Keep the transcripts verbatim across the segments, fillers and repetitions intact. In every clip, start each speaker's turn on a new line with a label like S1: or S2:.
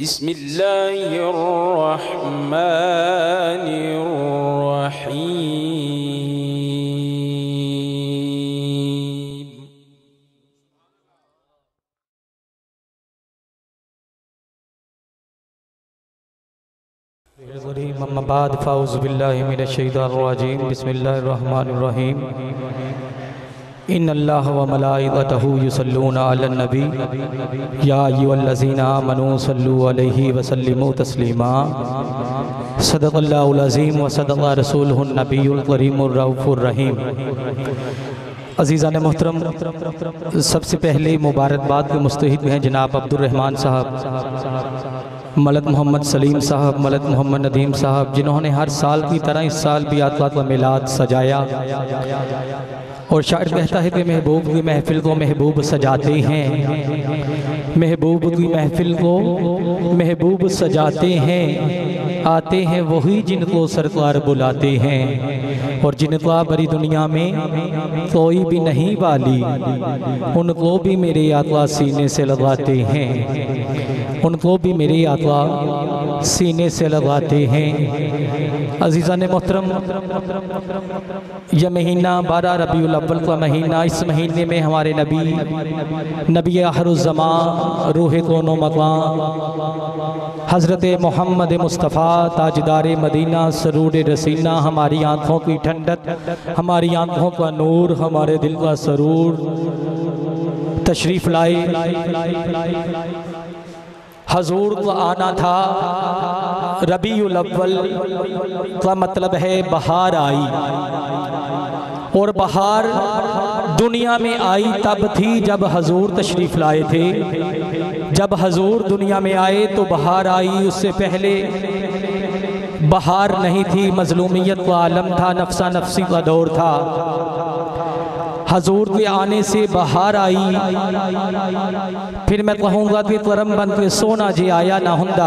S1: بسم اللہ الرحمن الرحیم
S2: اما بعد فاعوذ باللہ من الشیطان الرجیم بسم اللہ الرحمن الرحیم ان اللہ و ملائکتہ یصلون علی النبی یا ایھا الذین آمنوا صلوا علیہ وسلموا تسلیما صدق اللہ العظیم و صدق رسولہ النبی الکریم الرؤوف الرحیم۔ عزیزان محترم، سب سے پہلے مبارکباد کے مستحق ہیں جناب عبد الرحمن صاحب، ملک محمد سلیم صاحب، ملک محمد ندیم صاحب، جنہوں نے ہر سال کی طرح اس سال بھی آطلات و میلاد سجایا، اور شاعر کہتا ہے کہ محبوب کی محفل کو محبوب سجاتے ہیں، محبوب کی محفل کو محبوب سجاتے ہیں، آتے ہیں وہی جن کو سرکار بلاتے ہیں، اور جن کا بری دنیا میں کوئی بھی نہیں والی، ان کو بھی میرے آقا سینے سے لگاتے ہیں، ان کو بھی میرے آقا سینے سے لگاتے ہیں۔ عزیزان محترم، یہ مہینہ بارہ ربیع الاول کا مہینہ، اس مہینے میں ہمارے نبی نبی آخر الزمان، روح کون و مکان، حضرت محمد مصطفیٰ تاجدار مدینہ سرور رسینہ، ہماری آنکھوں کی ٹھنڈک، ہماری آنکھوں کا نور، ہمارے دل کا سرور تشریف لائے۔ حضور کو آنا تھا، ربیع الاول کا مطلب ہے بہار آئی، اور بہار دنیا میں آئی تب تھی جب حضور تشریف لائے تھے۔ جب حضور دنیا میں آئے تو بہار آئی، اس سے پہلے بہار نہیں تھی، مظلومیت کا عالم تھا، نفسا نفسی کا دور تھا۔ حضور کے آنے سے بہار آئی، پھر میں کہوں گا کہ کرم بن کے سونا جے آیا نہ ہندا۔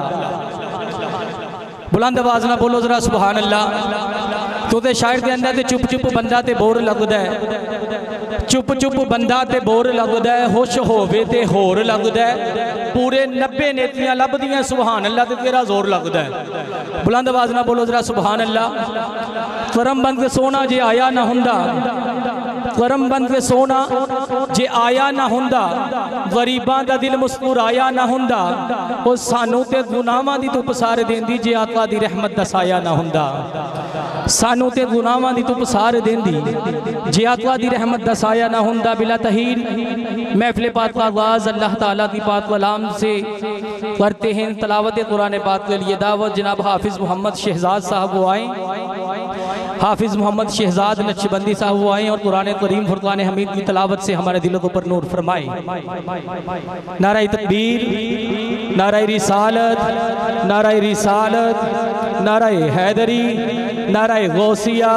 S2: بلند آواز نہ بولو ذرا سبحان اللہ۔ تو تے شاعر کے اندر تے چپ چپ بندہ تے بور لگدا ہے، چپ چپ بندہ تے بور لگدا ہے، ہوش ہووے تے ہور لگدا ہے، پورے نبے نیتیاں لب دیاں سبحان اللہ تے تیرا زور لگدا ہے۔ بلند آواز نہ بولو ذرا سبحان اللہ۔ کرم بن کے سونا جے آیا نہ ہندا، کرم بند کے سونا جے آیا نہ ہندا، غریباں دا دل مسکرایا نہ ہندا، اور سانو تے گناہاں دی تو پسار دین دی جے آقا دی رحمت دا سایہ نہ ہندا، سانو تے گناہاں دی تو پسار دین دی جے آقا دی رحمت دا سایہ نہ ہندا۔ بلا تحیر محفل پاک کا آغاز اللہ تعالیٰ کی پاک کلام سے کرتے ہیں۔ تلاوت قرآن پاک کے لیے دعوت جناب حافظ محمد شہزاد صاحب وہ آئیں، حافظ محمد شہزاد نقشبندی صاحب وہ آئیں، اور قرآن کریم فرقان حمید کی تلاوت سے ہمارے دلوں پر نور فرمائیں۔ نعرہ تکبیر، نعرہ رسالت، نعرہ رسالت، نعرہ حیدری، نعرہ غوثیہ۔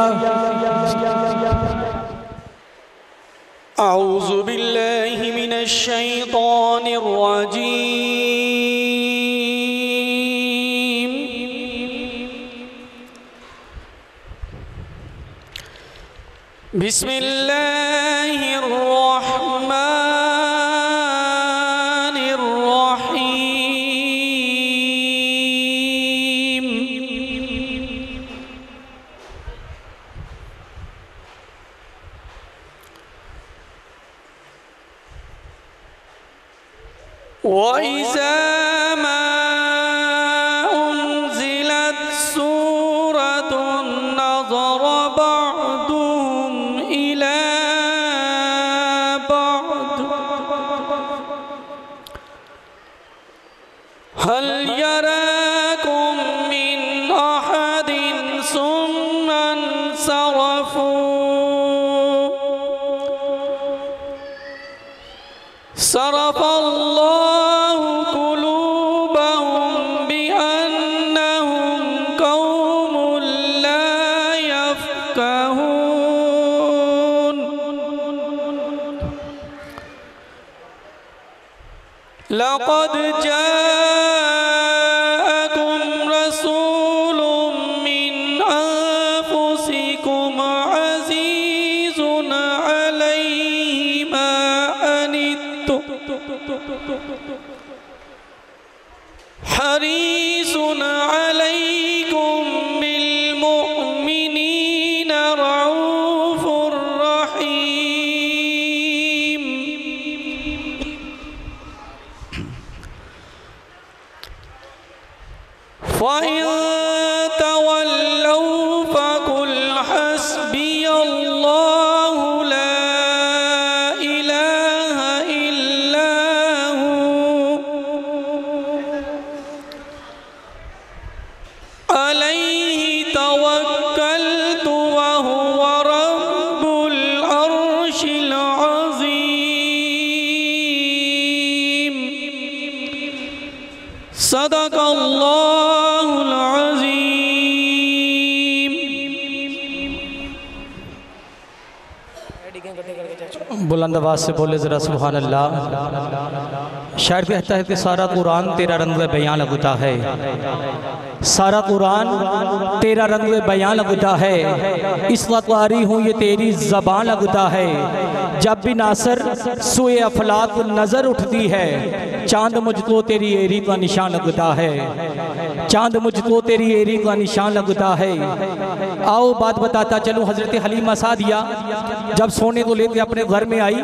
S1: اعوذ باللہ من الشیطان الرجیم، بسم اللہ الرحمن الرحیم۔ وَإِذَا مَا أُنزِلَتْ سُورَةٌ نَظَرَ بَعْضُهُمْ إِلَى بَعْضٍ هَلْ يَرَاكُمْ مِنْ أَحَدٍ ثُمَّ انصَرَفُوا صَرَفَ اللَّهُ قُلُوبَهُمْ بِأَنَّهُمْ قَوْمٌ لَا يَفْقَهُونَ۔ لَقَدْ جَاءَكُمْ رَسُولٌ مِّنْ أَنفُسِكُمْ عَزِيزٌ عَلَيْهِ مَا عَنِتُّمْ حريص عليكم بالمؤمنين رؤوف رحيم. فإن تولوا فقل حسبي الله لا إله إلا هو عليه توكلت وهو رب العرش العظيم. صدق الله العظيم.
S2: بلند آواز سے بولے ذرا سبحان اللہ. شاعر کہتا ہے کہ سارا قرآن تیرا رنگ بیان لگتا ہے، سارا قرآن تیرا رنگ بیان لگتا ہے، اس وقت آری ہوں یہ تیری زبان لگتا ہے. جب بھی ناصر سوئے افلاک نظر اٹھتی ہے، چاند مجھ کو تیری ایری کا نشان لگتا ہے، چاند مجھ کو تیری ایری کا نشان لگتا ہے. آؤ بات بتاتا چلوں. حضرت حلیمہ سعدیہ جب سونے کو لے کے اپنے گھر میں آئی،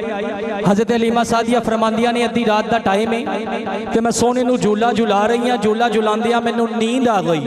S2: حضرت حلیمہ سعدیہ فرماندیہ نے ادھی رات دا ٹائم ہے کہ میں سونے نو جھولا جھلا رہی ہاں، جھولا جھلاندیاں میں نو نیند آ گئی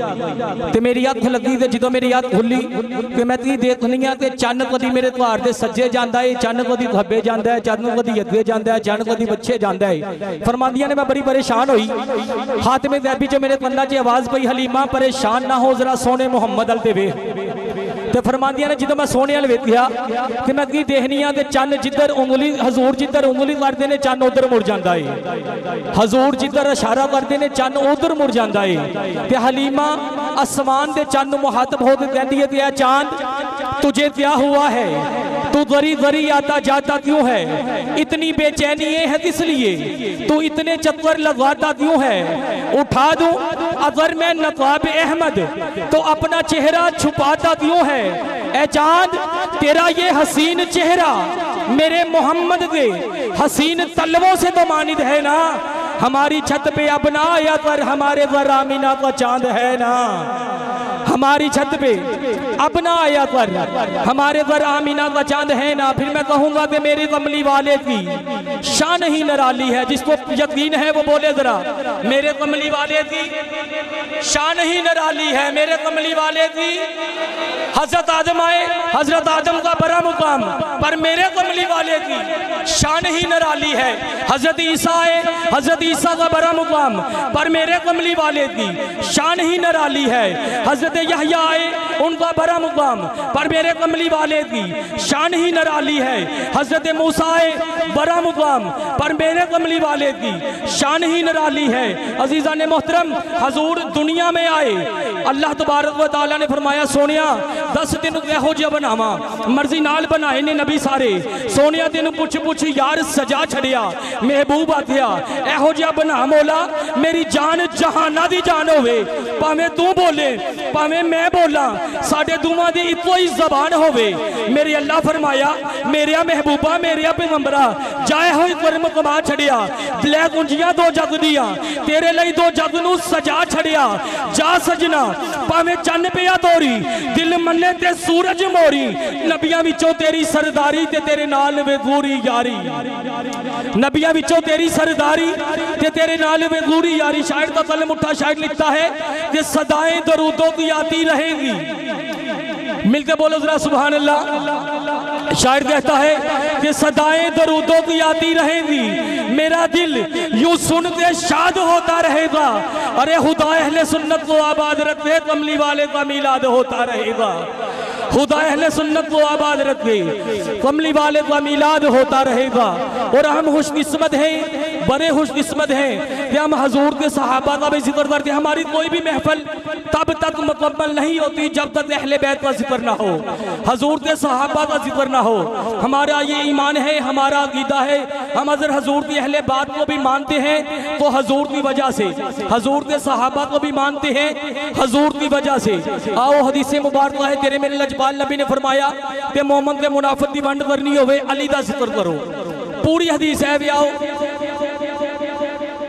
S2: تے میری ہاتھ لگی تے جدوں میری ہاتھ کھلی کہ میں تی دیکھنی ہاں کہ چند کدی میرے گھر دے سجے جاندا ہے، چند کدی کھبے جاندا ہے، چند کدی اگے جاندا ہے، چند کدی پچھے جاندا ہے. فرماندیہ نے میں بڑی پریشان ہوئی، ہاتھ میں ذہبی جو میرے کندھا چ آواز پئی حلیمہ پریشان نہ ہو ذرا سونے محمد ال تے ویکھ. تے فرماندیہ نے جدوں میں سونے ال ویکھیا کہ میں کی دیکھنی ہاں تے چند جدھر انگلی حضور جدھر انگلی کردے نے چند ادھر مڑ جاندا ہے، حضور جدھر اشارہ کردے نے چند ادھر مڑ جاندا ہے. تے حلیمہ آسمان دے چند مخاطب ہو کے کہندی ہے کہ اے چاند تجھے کیا ہوا ہے، تو ذری ذری آتا جاتا کیوں ہے، اتنی بے چینی ہے کس لیے، تو اتنے چکر لگاتا کیوں ہے. اٹھا دوں اگر میں نقاب احمد تو اپنا چہرہ چھپاتا کیوں ہے. اے چاند تیرا یہ حسین چہرہ میرے محمد کے حسین طلبوں سے تو ماند ہے نا. ہماری چھت پہ اب نہ آیا کر، ہمارے گھر آمینہ کا چاند ہے نا. ہماری چھت پہ اب نہ آیا کر، ہمارے گھر آمینہ کا چاند ہے نا. پھر میں کہوں گا کہ میرے کملی والے کی شان ہی نرالی ہے. جس کو یقین ہے وہ بولے ذرا میرے کملی والے کی شان ہی نرالی ہے. میرے کملی والے کی حضرت آدم آئے، حضرت آدم کا بڑا مقام، پر میرے کملی والے کی شان ہی نرالی ہے. حضرت عیسیٰ آئے، حضرت عیسیٰ کا بڑا مقام، پر میرے کملی والے کی شان ہی نرالی ہے. حضرت یحییٰ آئے، ان کا بڑا مقام، پر میرے کملی والے کی شان ہی نرالی ہے. حضرت موسیٰ آئے، بڑا مقام، پر میرے کملی والے کی شان ہی نرالی ہے. عزیزان محترم، حضور دنیا میں آئے، اللہ تبارک و تعالیٰ نے فرمایا سونیا دس دن ایہو جا بناواں، مرضی نال بنائے نے نبی سارے. سونیا دن پوچھ پوچھ یار سجا چھڑیا، محبوب آتیا ایہو جا بنا مولا میری جان جہانہ دی جان ہوئے. پاہمیں تو بولے پاہمیں میں بولا، ساڑھے دومہ دی اتوئی زبان ہوئے. میری اللہ فرمایا میرے محبوبہ میرے پیغمبرہ جائے ہوئی کرم کما چھڑیا، دلے کنجیاں دو جگ دیا، تیرے لئی دو جگ نو سجا چھڑیا. جا سجنا پاہمیں چن پیا توری، دل مننے تے سورج موری، نبیاں وچوں تیری سرداری تے تیرے نال وے گوری یاری. نبیاں وچوں تیری سرداری تے تیرے نال وے گوری یاری. شاعر کا قلم اٹھا شاعر لکھتا ہے کہ صدائیں درودوں کی آتی رہیں گی. مل کے بولو ذرا سبحان اللہ. شاعر کہتا ہے کہ صدائیں درودوں کی آتی رہیں گی، میرا دل یوں سن کے شاد ہوتا رہے گا. ارے خدا اہل سنت کو آباد رکھے، کملی والے کا میلاد ہوتا رہے گا. خدا اہل سنت کو آباد رکھے، کملی والے کا میلاد ہوتا رہے گا. اور ہم خوش قسمت ہیں، بڑے خوش قسمت ہیں کہ ہم حضور کے صحابہ کا بھی ذکر کرتے ہیں. ہماری کوئی بھی محفل تب تک مکمل نہیں ہوتی جب تک اہل بیت کا ذکر نہ ہو، حضور کے صحابہ کا ذکر نہ ہو. ہمارا یہ ایمان ہے، ہمارا عقیدہ ہے. ہم اگر حضور کی اہل بات کو بھی مانتے ہیں تو حضور کی وجہ سے، حضور کے صحابہ کو بھی مانتے ہیں حضور کی وجہ سے. آؤ حدیث مبارکہ ہے، تیرے میرے لجپال نبی نے فرمایا کہ مومن کے منافق دی ونڈ کرنی ہوئے علی دا ذکر کرو. پوری حدیث ہے بھی آؤ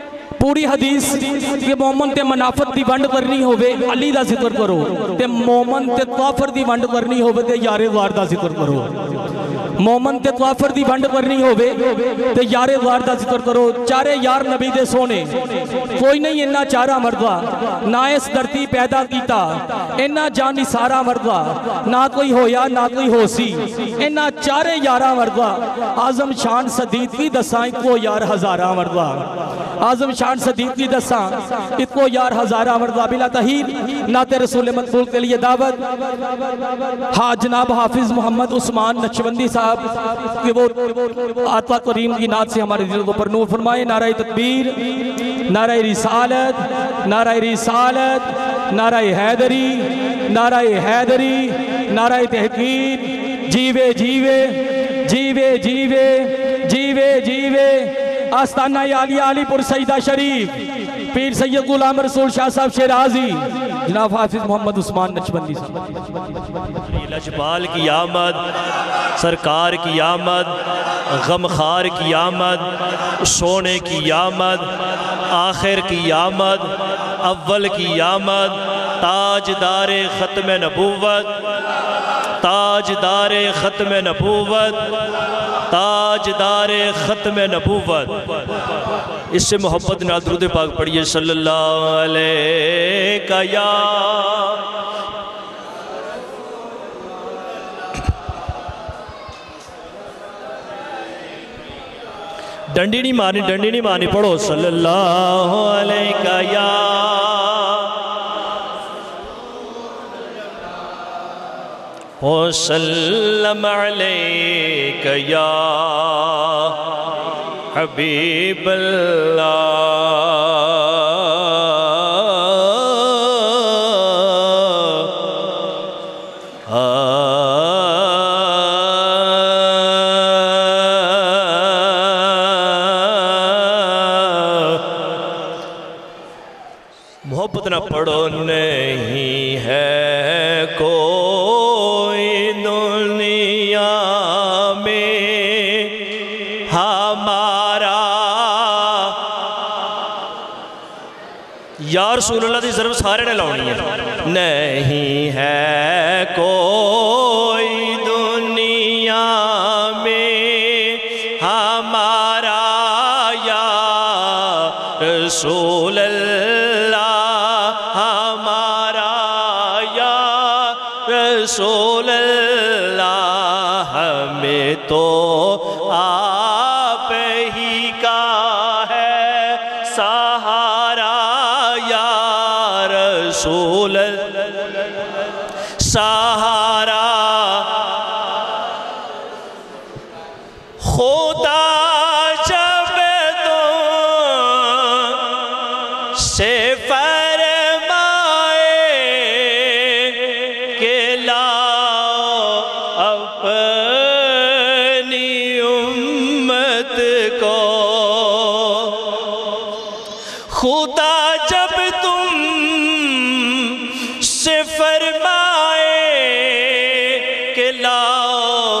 S2: پوری حدیث کہ مومن تے منافت دی ونڈ کرنی ہوئے علی دا ذکر کرو تے مومن تے توافر دی ونڈ کرنی ہوئے تے یار وار دا ذکر کرو مومن تے توافر دی ونڈ کرنی ہوئے تے یار وار دا ذکر کرو چارے یار نبی دے سونے کوئی نہیں انہا چارہ مردہ نہ اس دھرتی پیدا کیتا انہا جانی سارا مردہ نہ کوئی ہویا نہ کوئی ہو سی انہا چارے یارہ مردہ آزم شان صدیق کی دسائیں کو یار ہزارہ مردہ آزم شان صدیق کی دساں اتکو یار ہزارہ مردہ بلا تحیر نعت رسول مقبول کے لیے دعوت ہاں جناب حافظ محمد عثمان نقشبندی صاحب کہ وہ آطا کریم کی نعت سے ہمارے دل کو پر نور فرمائے نعرہ تکبیر نعرہ رسالت نعرہ رسالت نعرہ حیدری نعرہ حیدری نعرہ تحقیق جیوے جیوے جیوے جیوے جیوے جیوے آستانہ عالی علی پور سیدہ شریف پیر سید غلام رسول شاہ صاحب شیرازی جناب حافظ محمد عثمان نقشبندی صاحب
S3: لجپال کی آمد سرکار کی آمد غمخار کی آمد سونے کی آمد آخر کی آمد اول کی آمد تاجدار ختم نبوت تاجدار ختم نبوت تاجدار ختم نبوت اس سے محبت نہ درود پاک پڑھیے صلی اللہ علیہ یا ڈنڈی نہیں مانی ڈنڈی نہیں مانی پڑھو صلی اللہ علیہ یا وسلم علیک یا حبیب اللہ محبت نہ پڑھو نہیں ہے کوئی دنیا میں ہمارا یا رسول اللہ دی ضرب سارے نے لاؤنی ہے نہیں ہے کوئی دنیا میں ہمارا یا رسول اللہ ہمارا یا رسول اللہ ہمیں تو آپ ہی کا ہے سہارا یا رسول سہارا خدا جب تم سے فرمائے کہ لاؤ اپنی امت کو خدا جب تم سے فرمائے کہ لاؤ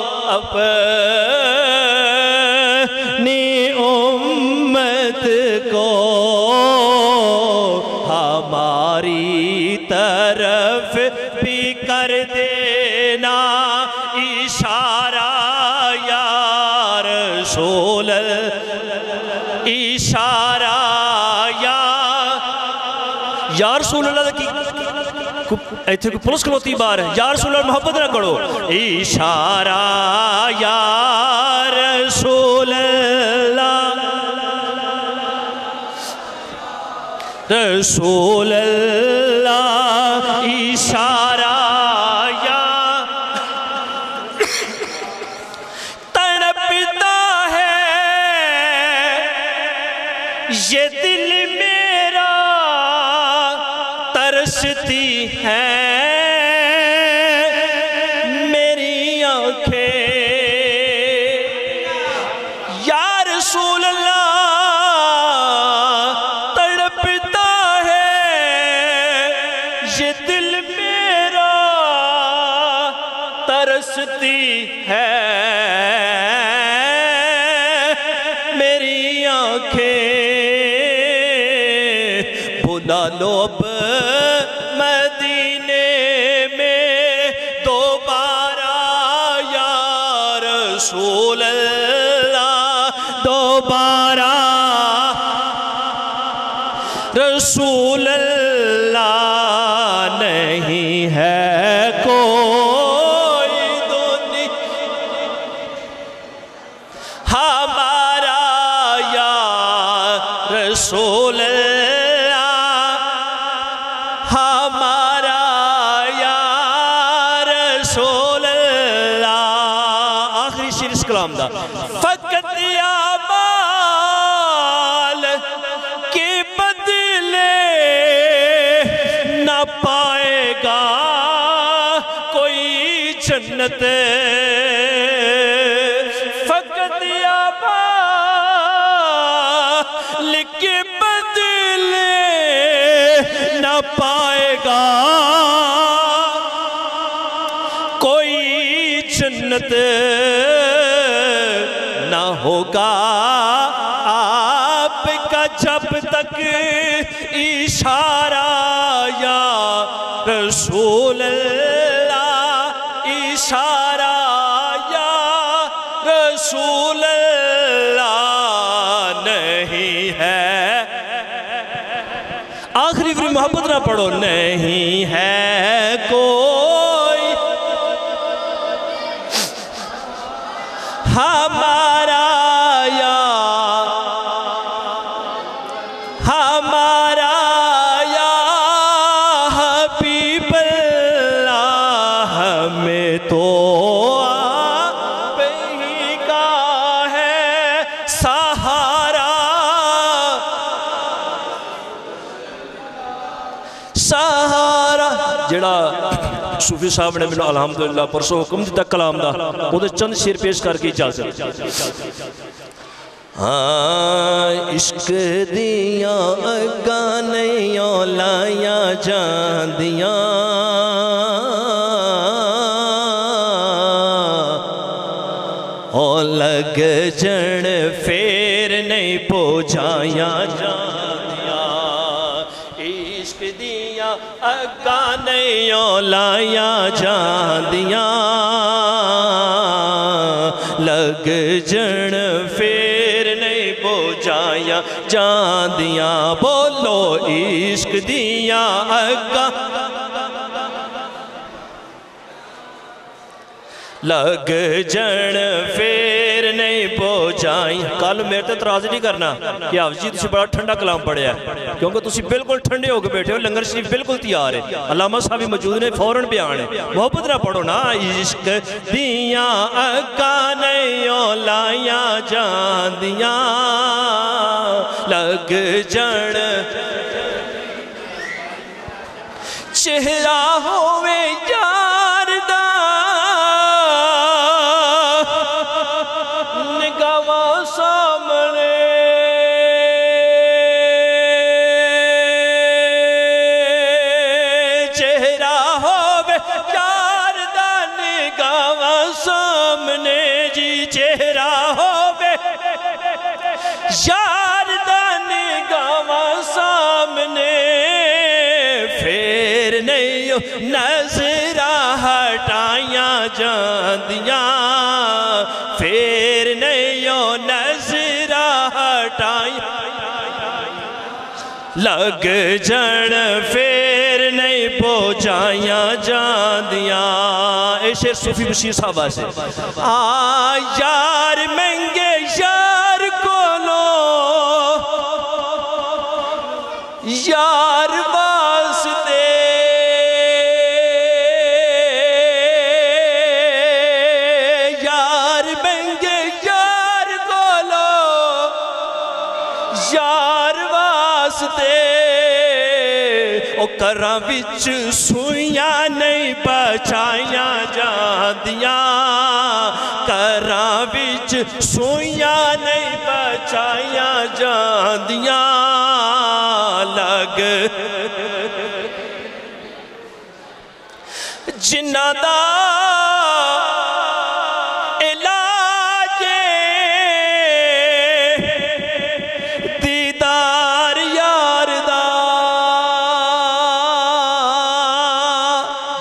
S3: اپنی امت کو ہماری طرف بھی کر دینا اشارہ یا رسول اشارہ یا یا رسول اللہ کی ایتھے کوئی پلس کلوتی بار ہے یا رسول اللہ محبت نہ کرو اشارہ یا رسول اللہ رسول اللہ اشارہ یا تڑپتا ہے یہ دل میرا ترستی ہے میری آنکھیں یا رسول اللہ تڑپتا ہے یہ دل میرا ترستی ہے میری آنکھیں ڈالو اب مدینے میں دوبارہ یا رسول اللہ دوبارہ رسول اللہ نہیں ہے کوئی دنیا ہمارا یا رسول اللہ ہمارا یا رسول اللہ آخری شیر اس کلام دا فقط اعمال کے بدلے نہ پائے گا کوئی جنت فقط اعمال کے بدلے نہ پائے گا کوئی جنت نہ ہوگا آپ کا جب تک اشارہ یا رسول اللہ اشارہ یا رسول اللہ نہیں ہے آخری فری محبت نہ پڑھو نہیں ہے کوئی ہمارا یا ہمارا یا حبیب اللہ ہمیں تو آپ ہی کا ہے سہارا سہارا جڑا صوفی صاحب نے میں الحمدللہ پرسوں حکم دیتا کلام دا وہ دے چند شیر پیش کر کے اجازت ہاں عشق دیاں اگانیاں لایا جاندیاں او لگ جن پھر نہیں پوجایا جاندیاں عشق دیاں اگانیاں لایا جاندیاں لگ جن پھر نہیں پوجایا جاندیاں بولو عشق دیاں اگا لگ جن پھر نہیں پوجائی کل میرے تے تراز نہیں کرنا کہ حافظ جی تسی بڑا ٹھنڈا کلام پڑھیا ہے کیونکہ تسی بالکل ٹھنڈے ہو کے بیٹھے ہو لنگر شریف بالکل تیار ہے علامہ صاحبی موجود نے فوراً بیان ہے محبت نہ پڑھو نا عشق دیاں اگانیاں لایا جاندیاں لگ جن چہرہ ہوئے یار دا نگاہ سامنے چہرہ ہوئے یار دا نگاہ سامنے جی چہرہ ہوئے یار دا نگاہ سامنے پھر نہیں نظرہ ہٹائیاں جاندیاں پھر نہیں نظرہ ہٹائیاں لگ جن پھر نہیں پوجائیاں جاندیاں اے شیر صوفی بشیر صاحبہ سے آ یار مہنگے یار کو لو یار واسطے یار مہنگے یار کو لو یار واسطے او کراں وچ سوئیاں نہیں بچائیاں جاندیاں کراں وچ سوئیاں نہیں بچائیاں جاندیاں لگ جنہ دا علاج دیدار یار دا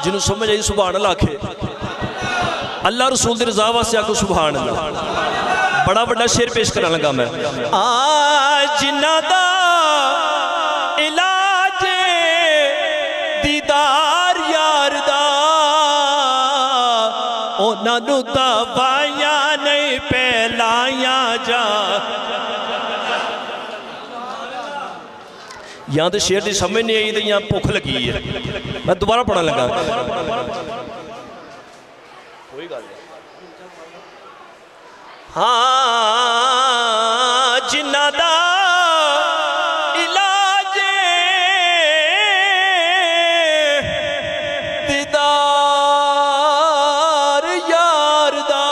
S3: جنہوں سمجھ آئی سبحان اللہ آکھے اللہ رسول دی رضا واسطے آکھو سبحان اللہ بڑا بڑا شعر پیش کرنے لگا میں آج ندا علاج دیدار یار دا اونا نو دوائیاں نہیں پہلائیاں جا یہاں تو شعر دی سمجھ نہیں آئی تو یہاں پوکھ لگی ہے میں دوبارہ پڑھا لگا کوئی گا نہیں ہاں جنہ دا علاج دیدار یار دا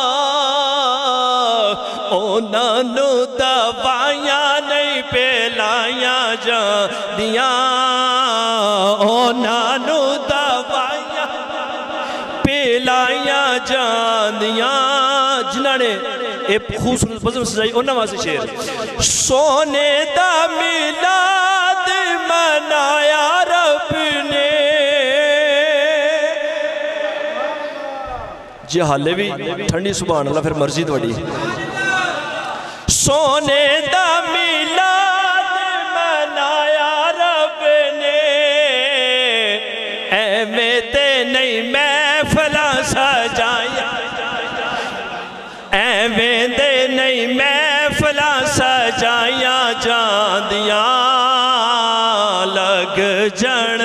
S3: اونا نو دوائیاں نہیں پہلائیاں جا دیاں اونا نو دوائیاں پہلائیاں جا دیاں جنہاں نے ایک خوبصورت بزم سجائی انہاں واسے شعر سونے دا میلاد منایا رب نے جی حالے بھی ٹھنڈی سبحان اللہ پھر مرضی دوڑی سونے دا میلاد منایا رب نے اے میں تے نہیں محفلاں سجایا اے میں تے نہیں محفلاں سجایا جاندیاں لگ جن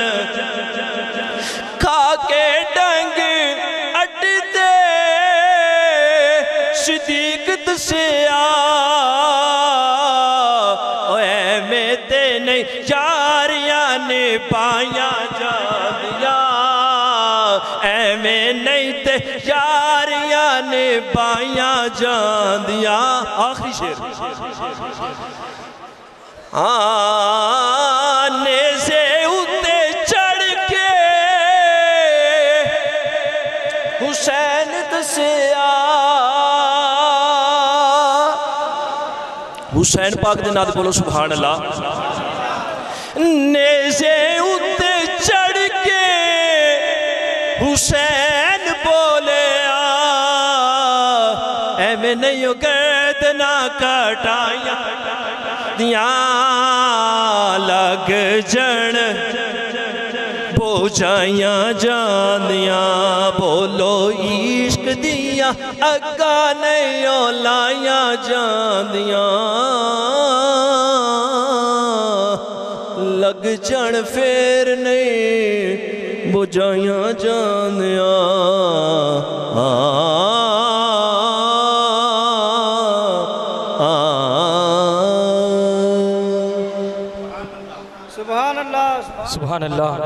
S3: کھا کے ڈنگ اٹھتے صدیق دسیا اے میں تے نہیں یاریاں نے پایا جاندیاں اے میں نہیں تے یاریاں نے پایا جاندیاں آخری شعر آنے سے اتے چڑھ کے حسین دسیا حسین پاک دے ناد بولو سبحان اللہ نیزے اتے چڑھ کے حسین بولے اے میں نہیں گردنا کٹایا دیاں لگ جن بوجھائیاں جاندیاں بولو عشق دیاں اگا نہیں اولائیاں جاندیاں لگ جن پھر نہیں بوجھائیاں جاندیاں
S2: سبحان اللہ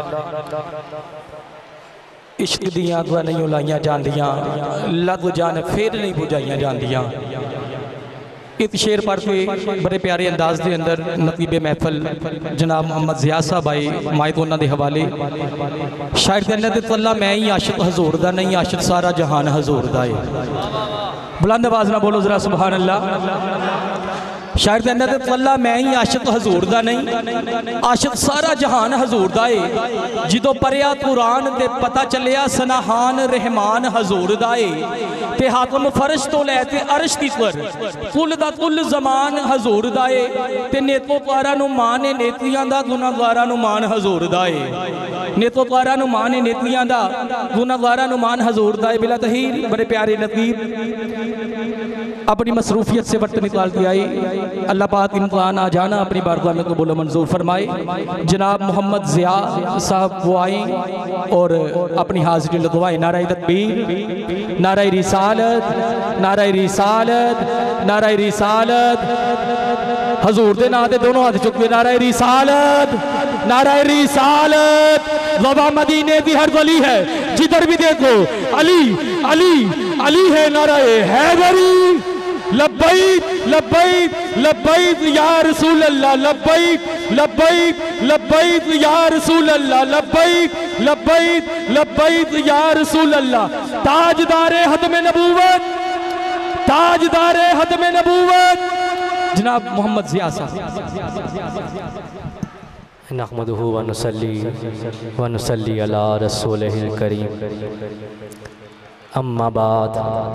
S2: عشق دیاں دعا نہیں اولائیاں جاندیاں لگ جان پھر نہیں بجائیاں جاندیاں اس شعر پڑھ کے بڑے پیارے انداز دے اندر نقیب محفل جناب محمد ضیاء صاحب آئے مائد انہاں دے حوالے شاعر دے اندر تے اللہ میں ہی عاشق حضور دا نہیں عاشق سارا جہان حضور دا ہے بلند آواز نہ بولو ذرا سبحان اللہ شاعر دے اندر تے اللہ میں ہی عاشق حضور دا نہیں عاشق سارا جہان حضور دا ہے جدو پریا قرآن تے پتہ چلیا سنہان رحمان حضور دا ہے تے حاکم فرش تو لے تے عرش دی پر کل دا کل زمان حضور دا ہے تے نیتو پارا نو مانے نیتیاں دا گناہ گارا نو مان حضور دا ہے نیتو پارا نو مانے نیتیاں دا گناہ گارا نو مان حضور دا ہے بلا تحیر بڑے پیارے نقیب اپنی مصروفیت سے وقت نکال دیا ہے اللہ پاک امتحان آ جانا اپنی بارگاہ میں قبول و منظور فرمائے جناب محمد ضیاء صاحب وہ آئیں اور اپنی حاضری لگوائیں نعرہ تکبیر نعرہ رسالت نعرہ رسالت نعرہ رسالت حضور دے نادے دونوں ہاتھ چکے نعرہ رسالت نعرہ رسالت وبا مدینے دی ہر گلی ہے جدھر بھی دیکھو علی علی علی ہے نعرہ حیدری لبیک لبیک لبیک یا رسول اللہ لبیک لبیک لبیک یا رسول اللہ لبیک لبیک لبیک یا رسول اللہ تاجدار ختم نبوت تاجدار ختم نبوت جناب محمد ضیاء صاحب نحمدہ و نصلی و نصلی علی رسولہ الکریم اما بعد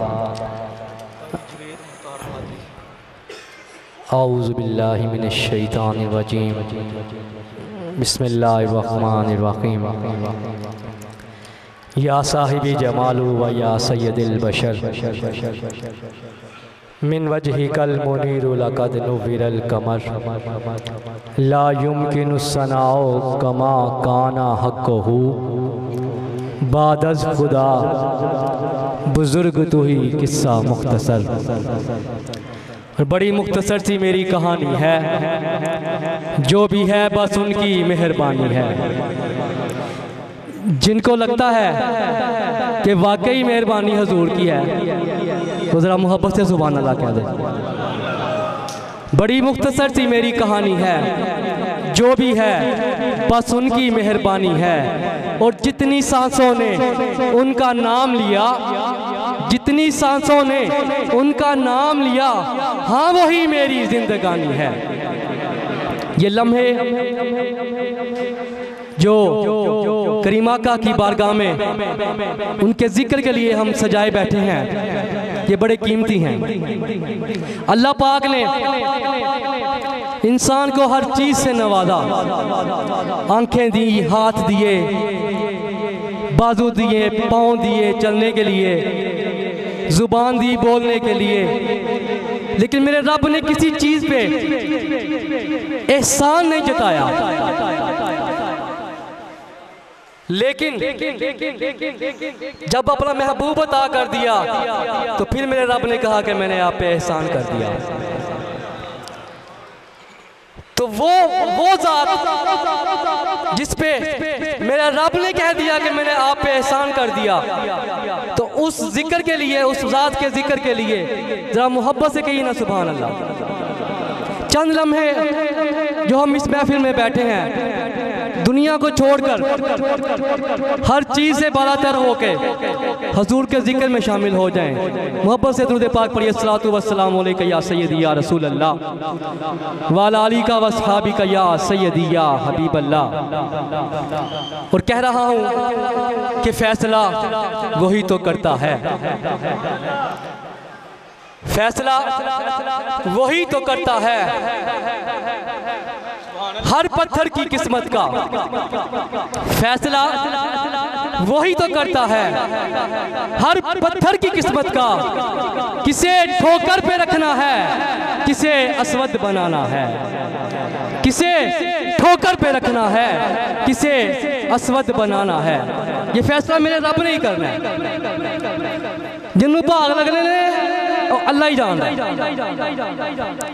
S2: اعوذ باللہ من الشیطان الرجیم بسم اللہ الرحمن الرحیم یا صاحب جمال و یا سید البشر من وجهك المنیر لقد نور القمر لا يمكن الثناء كما كان حقه بعد از خدا بزرگ تو ہی قصہ مختصر. اور بڑی مختصر سی میری کہانی ہے، جو بھی ہے بس ان کی مہربانی ہے. جن کو لگتا ہے کہ واقعی مہربانی حضور کی ہے تو ذرا محبت سے سبحان اللہ کہہ دیں. بڑی مختصر سی میری کہانی ہے، جو بھی ہے بس ان کی مہربانی ہے. اور جتنی سانسوں نے ان کا نام لیا، جتنی سانسوں نے ان کا نام لیا، ہاں وہی میری زندگانی ہے. یہ لمحے جو کریم آقا کی بارگاہ میں ان کے ذکر کے لیے ہم سجائے بیٹھے ہیں، یہ بڑے قیمتی ہیں. اللہ پاک نے انسان کو ہر چیز سے نوازا، آنکھیں دی، ہاتھ دیے، بازو دیے، پاؤں دیے چلنے کے لیے، زبان دی بولنے کے لیے. لیکن میرے رب نے کسی چیز پہ احسان نہیں جتایا. لیکن جب اپنا محبوب عطا کر دیا تو پھر میرے رب نے کہا کہ میں نے آپ پہ احسان کر دیا. تو وہ وہ ذات جس پہ میرا رب نے کہہ دیا کہ میں نے آپ پہ احسان کر دیا، تو اس ذکر کے لیے، اس ذات کے ذکر کے لیے ذرا محبت سے کہیے نا سبحان اللہ. چند لمحے جو ہم اس محفل میں بیٹھے ہیں، دنیا کو چھوڑ کر ہر چیز سے بالاتر ہو کے حضور کے ذکر میں شامل ہو جائیں. محبت سے درود پاک پڑھیے. الصلاۃ والسلام علیکہ یا سیدی یا رسول اللہ وعلی آلہ و اصحابہ یا سیدی یا حبیب اللہ. اور کہہ رہا ہوں کہ فیصلہ وہی تو کرتا ہے، فیصلہ وہی تو کرتا ہے. ہر پتھر کی قسمت کا فیصلہ وہی تو کرتا ہے. ہر پتھر کی قسمت کا کسے ٹھوکر پہ رکھنا ہے، کسے اسود بنانا ہے. کسے ٹھوکر پہ رکھنا ہے، کسے اسود بنانا ہے. یہ فیصلہ میرے رب نے ہی کرنا ہے. جنہوں بھاگ لگنے نے اللہ ہی جان رہا ہے.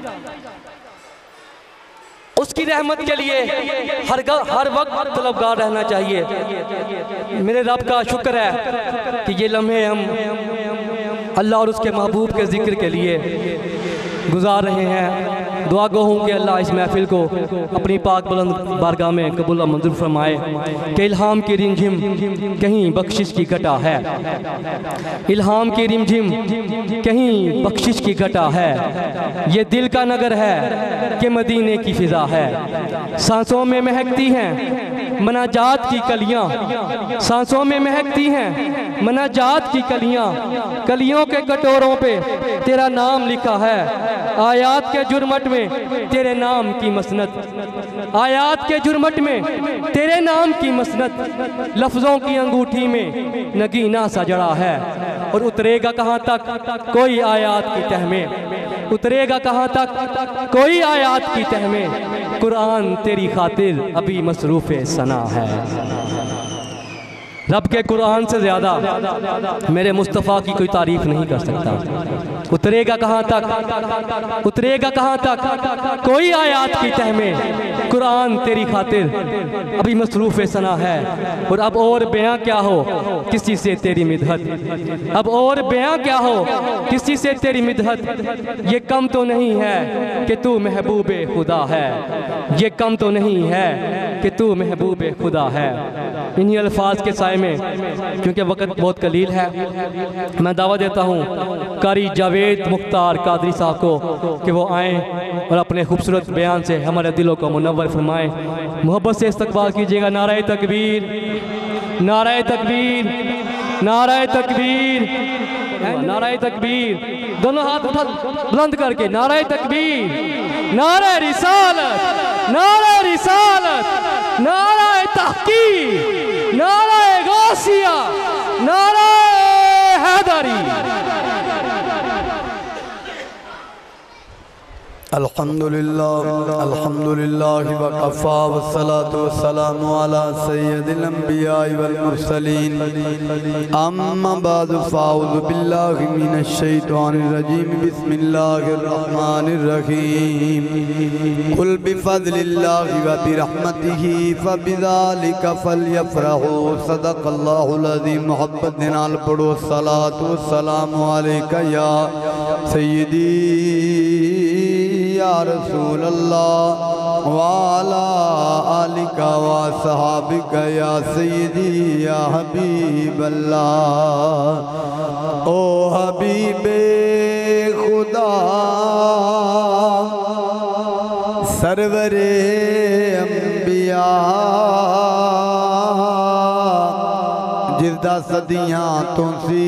S2: اس کی رحمت کے لیے ہر ہر وقت طلبگار رہنا چاہیے. میرے رب کا شکر ہے کہ یہ لمحے ہم اللہ اور اس کے محبوب کے ذکر کے لیے گزار رہے ہیں. دعا گو ہوں کہ اللہ اس محفل کو اپنی پاک بلند بارگاہ میں قبول و منظور فرمائے. کہ الہام کی رمجھم کہیں بخشش کی گھٹا ہے، الہام کی رمجھم کہیں بخشش کی گھٹا ہے. یہ دل کا نگر ہے کہ مدینے کی فضا ہے. سانسوں میں مہکتی ہیں مناجات کی کلیاں، سانسوں میں مہکتی ہیں مناجات کی کلیاں. کلیوں کے کٹوروں پہ تیرا نام لکھا ہے، آیات کے جرمٹ میں تیرے نام کی مسند، آیات کے جرمٹ میں تیرے نام کی مسند. لفظوں کی انگوٹھی میں نگینہ سا جڑا ہے. اور اترے گا کہاں تک کوئی آیات کی تہ میں، اترے گا کہاں تک کوئی آیات کی تہ میں. قرآن تیری خاطر ابھی مصروف ثنا ہے. رب کے قرآن سے زیادہ میرے مصطفیٰ کی کوئی تعریف نہیں کر سکتا. اترے گا کہاں تک، اترے گا کہاں تک کوئی آیات کی تہ میں. قرآن تیری خاطر ابھی مصروف ثنا ہے. اور اب اور بیاں کیا ہو کسی سے تیری مدحت، اب اور بیاں کیا ہو کسی سے تیری مدحت. یہ کم تو نہیں ہے کہ تو محبوب خدا ہے، یہ کم تو نہیں ہے کہ تو محبوب خدا ہے. انہی الفاظ کے سائے میں، کیونکہ وقت بہت قلیل ہے، میں دعویٰ دیتا ہوں قاری جاوید مختار قادری صاحب کو کہ وہ آئیں
S4: اور اپنے خوبصورت بیان سے ہمارے دلوں کو منور فرمائیں۔ محبت سے استقبال کیجئے گا نعرہ تکبیر، نعرہ تکبیر، نعرہ تکبیر، نعرہ تکبیر، دونوں ہاتھ اٹھا بلند کر کے نعرہ تکبیر، نعرہ رسالت، نعرہ رسالت، نعرہ تحقیق، نعرہ غوثیہ، نعرہ حیدری۔
S5: الحمدللہ الحمدللہ وقفا والصلاة والسلام علی سید الانبیاء والمرسلین اما بعد فاعوذ باللہ من الشیطان الرجیم بسم اللہ الرحمن الرحیم قل بفضل اللہ وبرحمتہ فبذالک فلیفرحوا صدق اللہ العظیم۔ محبت نال پڑھو الصلاة والسلام علیکہ یا سیدی یا رسول اللہ وعلا آلکہ وصحابکہ یا سیدی یا حبیب اللہ۔ او حبیب خدا سرور انبیاء جردہ صدیاں تو سی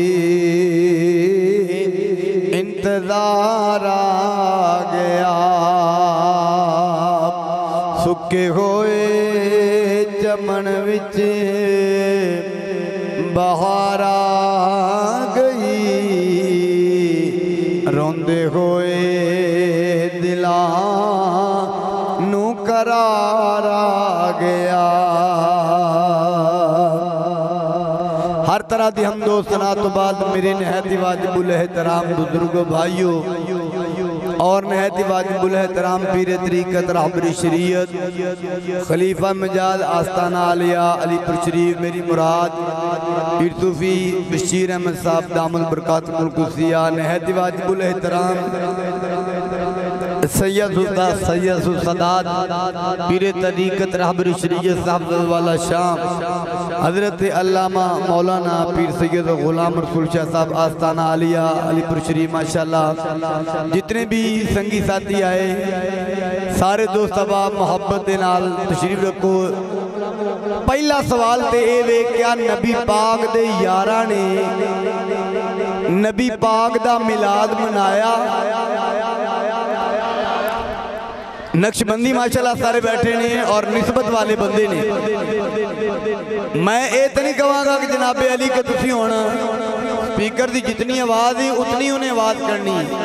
S5: انتظار آگیا، سکے ہوئے چمن وچ بہار آگئی، روندے ہوئے دلاں نو قرار آگیا۔ ہر طرح دی حمد و ثنا تو بعد میرے نہایت واجب الاحترام بزرگوں بھائیوں اور نہایت واجب الاحترام پیر طریقت رہبر شریعت خلیفہ مجاز آستانہ علیہ علی پر شریف میری مراد پیر صوفی بشیر احمد صاحب دامن برکات القدسیہ، نہایت واجب الاحترام سید سید سادات پیر طریقت رہبر شریعت صاحب والا شام حضرت علامہ مولانا پیر سید غلام رسول شاہ صاحب آستانہ علیہ علی پر شریف ماشاءاللہ، جتنے بھی سنگی ساتھی آئے سارے دوست احباب محبت نال تشریف رکھو۔ پہلا سوال تے اے وے کیا نبی پاک دے یاراں نے نبی پاک دا میلاد منایا؟ نقش بندی ماشاءاللہ سارے بیٹھے نے اور نسبت والے بندے نے، میں اے تو نہیں کہاں گا کہ جناب علی کے تسی ہونا سپیکر دی جتنی آواز ہے اتنی انہیں آواز کرنی ہے،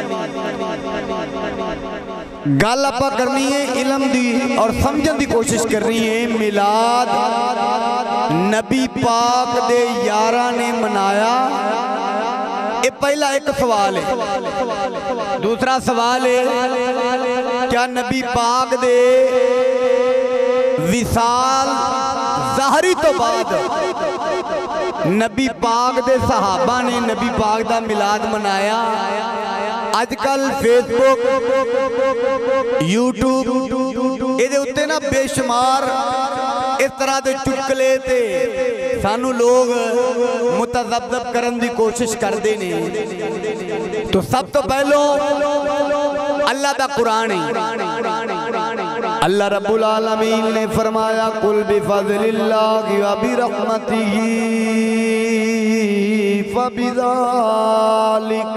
S5: گل اپا کرنی ہے علم دی اور سمجھن دی کوشش کرنی ہے۔ میلاد نبی پاک دے یاراں نے منایا، یہ پہلا ایک سوال ہے۔ دوسرا سوال ہے کیا نبی پاک دے وصال ظاہری تو بعد نبی پاک دے صحابہ نے نبی پاک دا میلاد منایا؟ آج کل فیس بک یوٹیوب یہ دے اتے نا بے شمار اس طرح دے چکلے تے سانو لوگ متذبذب کرن دی کوشش کر دینے، تو سب تو پہلو اللہ دا قرآن ہے۔ اللہ رب العالمین نے فرمایا قل بفضل اللہ وبرحمتہ فبذالک،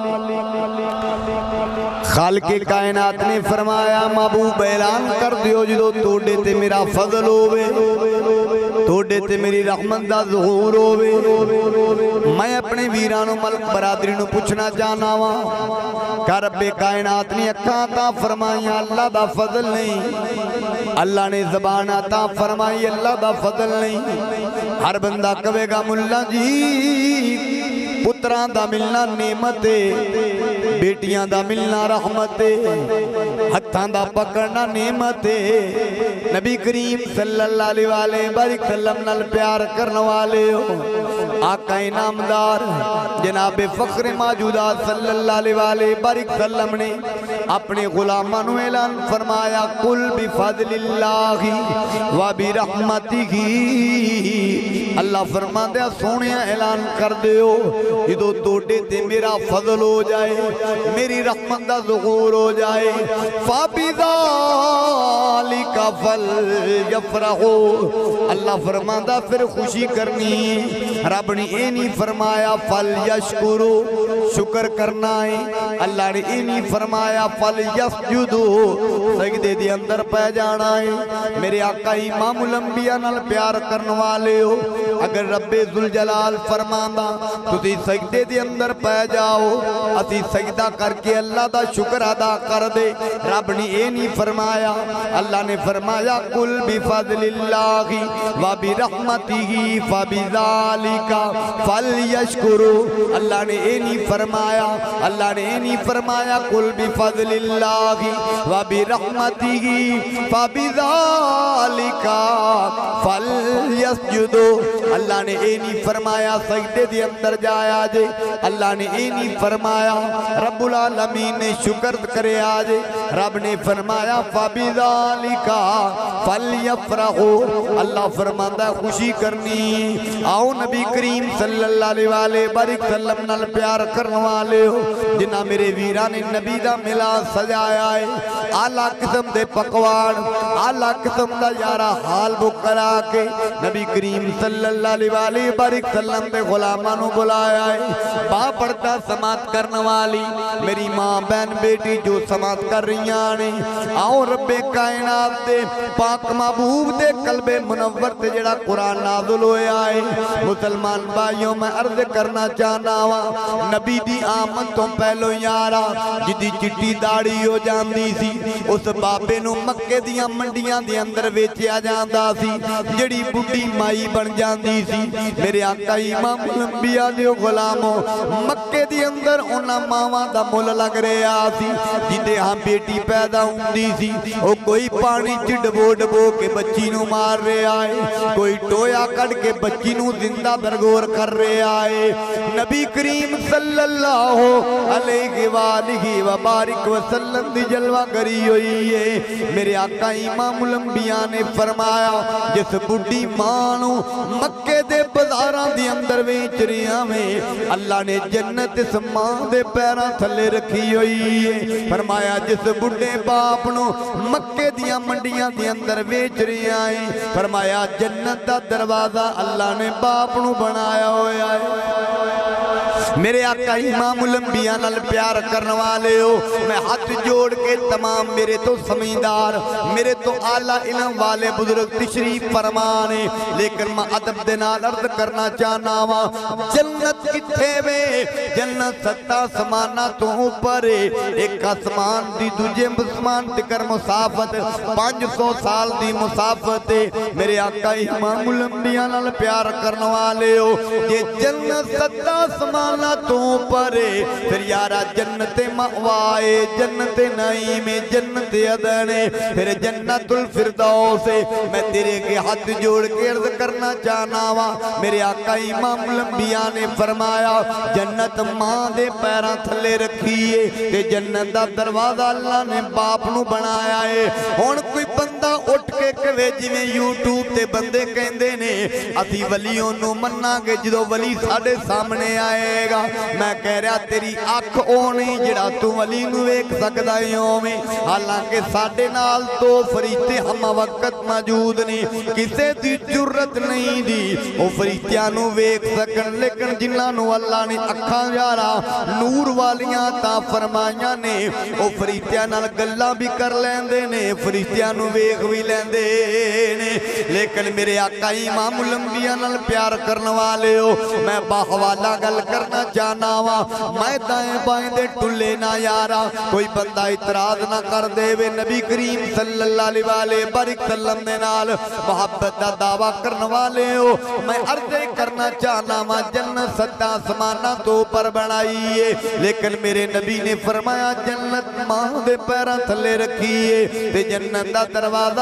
S5: خالق کائنات نے فرمایا محبوب اعلان کر دیو جدو توڑے تے میرا فضل ہوئے، توڑے تے میری رحمت دا ظہور ہوئے۔ میں اپنے ویرانو ملک برادرینو پوچھنا جانا ہوا کہ رب کائنات نے اکھاں تا فرمائی اللہ دا فضل نہیں، اللہ نے زبان عطا فرمائی اللہ دا فضل نہیں۔ ہر بندہ کہے گا ملا جی پتران دا ملنا نعمت ہے، بیٹیاں دا ملنا رحمت ہے، ہتھاں دا پکڑنا نعمت ہے۔ نبی کریم صلی اللہ علیہ وآلہ وسلم نال پیار کرنے والے ہو، آقا نامدار جناب فخر موجودات صلی اللہ علیہ وآلہ وسلم نے اپنے غلاموں نے اعلان فرمایا قل بفضل اللہ و برحمتہ اللہ فرماندے سونے اعلان کر دیو جدو توڑے تے میرا فضل ہو جائے میری رحمت دا ظہور ہو جائے فَبِذَالِكَ فَلْيَفْرَحُوا اللہ فرماندہ پھر خوشی کرنی رب نے اے نہیں فرمایا فَلْيَشْكُرُوا شکر کرنا ہے اللہ نے اے نہیں فرمایا فَلْيَسْجُدُوا سجدے دے اندر پہ جانا ہے میرے آقا امام الانبیاء نال پیار کرنے والے ہو اگر رب ذوالجلال فرماندا تسی سجدے دے اندر پہ جاؤ اسی سجدہ کر کے اللہ دا شکر ادا کر دے رب نے اے نہیں فرمایا اللہ نے فرمایا قل بفضل اللہ و برحمتہ فبذالک فلیشکروا اللہ نے اے نہیں فرمایا اللہ نے اے نہیں فرمایا قل بفضل اللہ و برحمتہ فبذالک فلیسجدوا اللہ نے اے نہیں فرمایا سجدے دے اندر جایا جے اللہ نے اے نہیں فرمایا رب العالمین نے شکر کرے آجے رب نے فرمایا فَبِذَالِكَ فَلْيَفْرَحُوا اللہ فرماندہ خوشی کرنی آؤ نبی کریم صلی اللہ علیہ وآلہ وسلم نال پیار کرنے والے ہو جنہ میرے ویران نبی دا ملا سجایا ہے اعلیٰ قسم دے پکوان اعلیٰ قسم دا یارا حال بکرا کے نبی کریم صلی اللہ علیہ وآلہ وسلم دے غلامانوں بلایا ہے با پڑھتا سماعت کرنے والی میری ماں بہن بیٹی جو سماعت کر رہی آنے آؤ رب کائنات دے پاک محبوب دے قلب منور تے جڑا قرآن نازل ہوئے آئے مسلمان بھائیوں میں عرض کرنا چاہنا ہوا نبی دی آمد تو پہلو یارا جدی چٹی داڑی ہو جاندی سی اس بابے نو مکے دیاں منڈیاں دی اندر ویچیا جاندہ سی جڑی بڑی مائی بن جاندی سی میرے آقا امام الانبیاء دے غلاموں مکے دی اندر انہاں ماواں دا مل لگ رہے آسی جدے ہاں بیٹی پیدا ہوندی سی او کوئی پانی چ ڈبو ڈبو کے بچی نو مار رہے آئے کوئی ٹویا کٹ کے بچی نو زندہ درگور کر رہے آئے نبی کریم صلی اللہ علیہ وآلہ وبارک وسلم دی جلوہ گری ہوئی ہے میرے آقا امام الانبیاء نے فرمایا جس بڑی مانو مکے دے بازاراں دی اندر ویچ رہیاں میں اللہ نے جنت اس ماں دے پیراں تھلے رکھی ہوئی ہے فرمایا جس بڑے باپ نو مکے دیاں منڈیاں دی اندر ویچ رہیاں ہیں فرمایا جنت دا دروازہ اللہ نے باپ نو بنایا ہویا ہے میرے آقا امام الانبیاء نال پیار کرنے والے ہو میں ہاتھ جوڑ کے تمام میرے تو سمیندار میرے تو اعلیٰ علم والے بزرگ تشریف فرمانے لیکن میں عدب دنال عرض کرنا چاہنا وا جنت کتھے میں جنت ستا سمانا تو اوپر ایک آسمان دی دوجے آسمان تکر مسافت پانچ سو سال دی مسافت میرے آقا امام الانبیاء نال پیار کرنے والے ہو یہ جنت ستا سمانا تو پرے پھر یارا جنت مأوائے جنت نعیم جنت عدن پھر جنت الفردوس میں تیرے کے ہاتھ جوڑ کے عرض کرنا چاہنا وا میرے آقا امام الانبیاء نے فرمایا جنت ماں دے پیراں تھلے رکھیے کہ جنت دا دروازہ اللہ نے باپ نو بنایا ہے ہون کوئی بندہ اٹھ کے کہے جی میں یوٹیوب تے بندے کہندے نے اسی ولیوں نو مننا گے جدو ولی ساڑے سامنے آئے گا میں کہہ رہا تیری اکھ اونی جڑا تو ولی نو ایک سکتا ہوں میں حالانکہ ساڑے نال تو فرشتے ہم وقت موجود نہیں کسے دی جرت نہیں دی او فرشتیاں نو ایک سکن لیکن جنہاں نو اللہ نے اکھاں جارا نور والیاں تا فرمائیاں نے او فرشتیاں نال گلہ بھی کر لیندے نے فرشتیاں نو ایک بھی لیندے نے لیکن میرے آقا امام الانبیاء نال پیار کرنے والے ہو میں باحوالا گل کرنا جانا وا میں دائیں بائیں دے ٹلے نہ یارا کوئی بندہ اعتراض نہ کر دے وے نبی کریم صلی اللہ علیہ وآلہ وسلم نے نال محبت دا دعویٰ کرنے والے ہو میں عرضے کرنا چاہنا وا جنت ستا سمانا تو پر بنائیے لیکن میرے نبی نے فرمایا جنت ماں دے پیراں تھلے رکھیے تے جنت دا دروازہ اللہ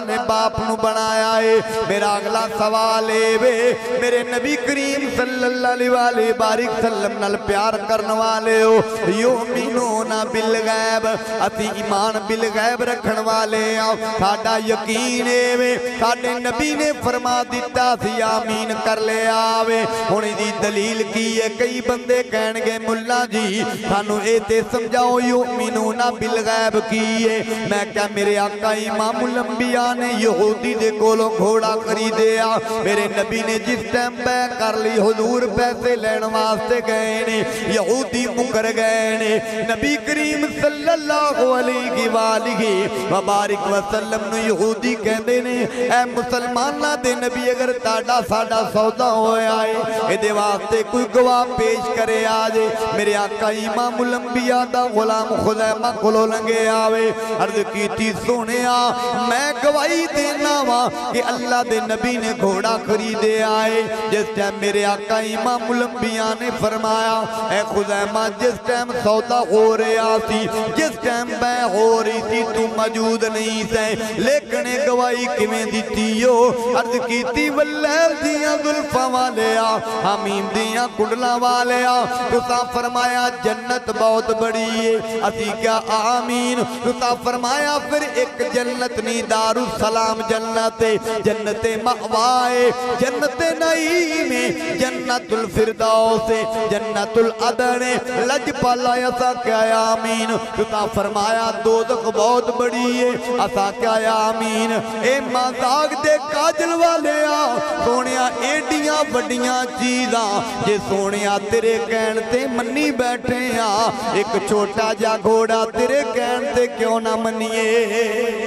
S5: نے باپ نو بنایا ہے میرا اگلا سوال ہے وے میرے نبی کریم صلی اللہ علیہ وآلہ بارک وسلم نال پیار کرن والے ہو یؤمنون بالغیب اسی ایمان بالغیب رکھن والے ہاں ساڈا یقین ہے وے ساڈے نبی نے فرما دیتا سی آمین کر لے آوے ہن دی دلیل کی ہے کئی بندے کہن گے ملا جی سانو اے تے سمجھاؤ یؤمنون بالغیب کی ہے میں کیا میرے آقا امام الانبیاء نے یہودی دے کولوں گھوڑا خریدیا میرے نبی نے جس ٹائم بے کر لی حضور پیسے لین واسطے گئے نے یہودی مکر گئے نے نبی کریم صلی اللہ علیہ وآلہ وبارک وسلم نے یہودی کہندے نے اے مسلمانہ دے نبی اگر تاڑا ساڑا سودا ہویا ہے اے دے واسطے کوئی گواہ پیش کرے آجے میرے آقا امام الانبیاء دا غلام خزیمہ کھلو لنگے آوے عرض کیتی سونیا میں گواہی دینا وا کہ اللہ دے نبی نے گھوڑا خریدے آئے جس ٹائم میرے آقا امام الانبیاء نے فرمایا اے خزیمہ جس ٹائم سودا ہو رہا تھی جس ٹائم بے ہو رہی تھی تو موجود نہیں سے لیکن گواہی کیویں دیتی ہو عرض کیتی واللیل دیاں زلفاں والیا حمیم دیاں کڈلا والیا تسا فرمایا جنت بہت بڑی ہے اسی کیا آمین تسا فرمایا پھر ایک جنت نہیں دار السلام جنت جنت مأوائے جنت نعیم جنت الفردوس جنت العدن لج پالا ایسا کیا آمین تسا فرمایا دوزخ بہت بڑی ہے ایسا کیا آمین اے مازاگ دے کاجل والے آ سونیا ایڈیاں بڑیاں چیزاں جے سونیا تیرے کہنتے منی بیٹھے آ ایک چھوٹا جا گھوڑا تیرے کہنتے کیوں نہ منیے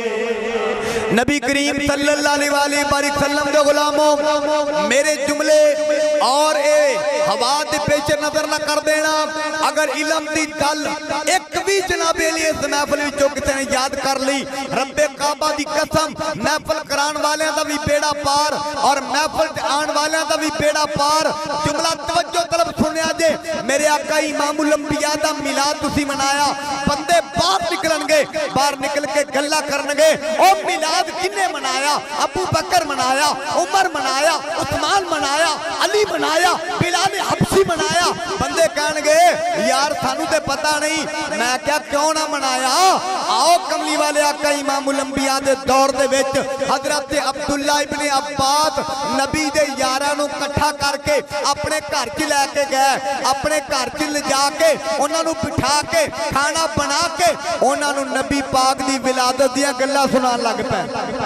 S5: نبی کریم صلی اللہ علیہ وآلہ وسلم دے غلاموں میرے جملے اور اے حواد پیش نظر نہ کر دینا اگر علم دی گل ایک بھی جناب علیہ اس محفل وچوں کسی نے یاد کر لی رب کعبہ دی قسم محفل کران والے دا بھی بیڑا پار اور محفل آن والے دا بھی بیڑا پار جملہ توجہ طلب سنیا جے میرے آقا امام الانبیاء دا میلاد تسی منایا بندے باہر نکلن گے باہر نکل کے گلہ کرن گے او میلاد کنے منایا ابو بکر منایا عمر منایا عثمان منایا علی منایا بلال حبشی منایا بندے کہن گے یار سانو تے پتہ نہیں میں کیا کیوں نہ منایا آؤ کملی والے آقا امام الانبیاء دے دور دے وچ حضرت عبداللہ ابن عباس نبی دے یارانوں کٹھا کر کے اپنے گھر چ لے کے گئے اپنے گھر چ لے جا کے انہاں نوں بٹھا کے کھانا بنا کے انہاں نوں نبی پاک دی ولادت دیاں گلاں سنان لگ پے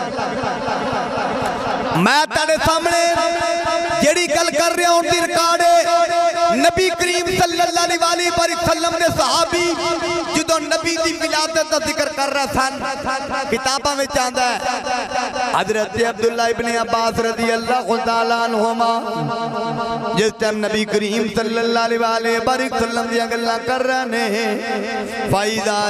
S5: میں تیرے سامنے جیڑی گل کر رہا ہوں دی ریکارڈ نبی کریم صلی اللہ علیہ وسلم نے صحابی جدو نبی دی ولادت کا ذکر کر رہا سن کتاباں میں چاہتا ہے حضرت عبداللہ ابن عباس رضی اللہ تعالیٰ عنہما جس ٹائم نبی کریم صلی اللہ علیہ وسلم دیا گلہ کر رہے ہیں فَإِذَا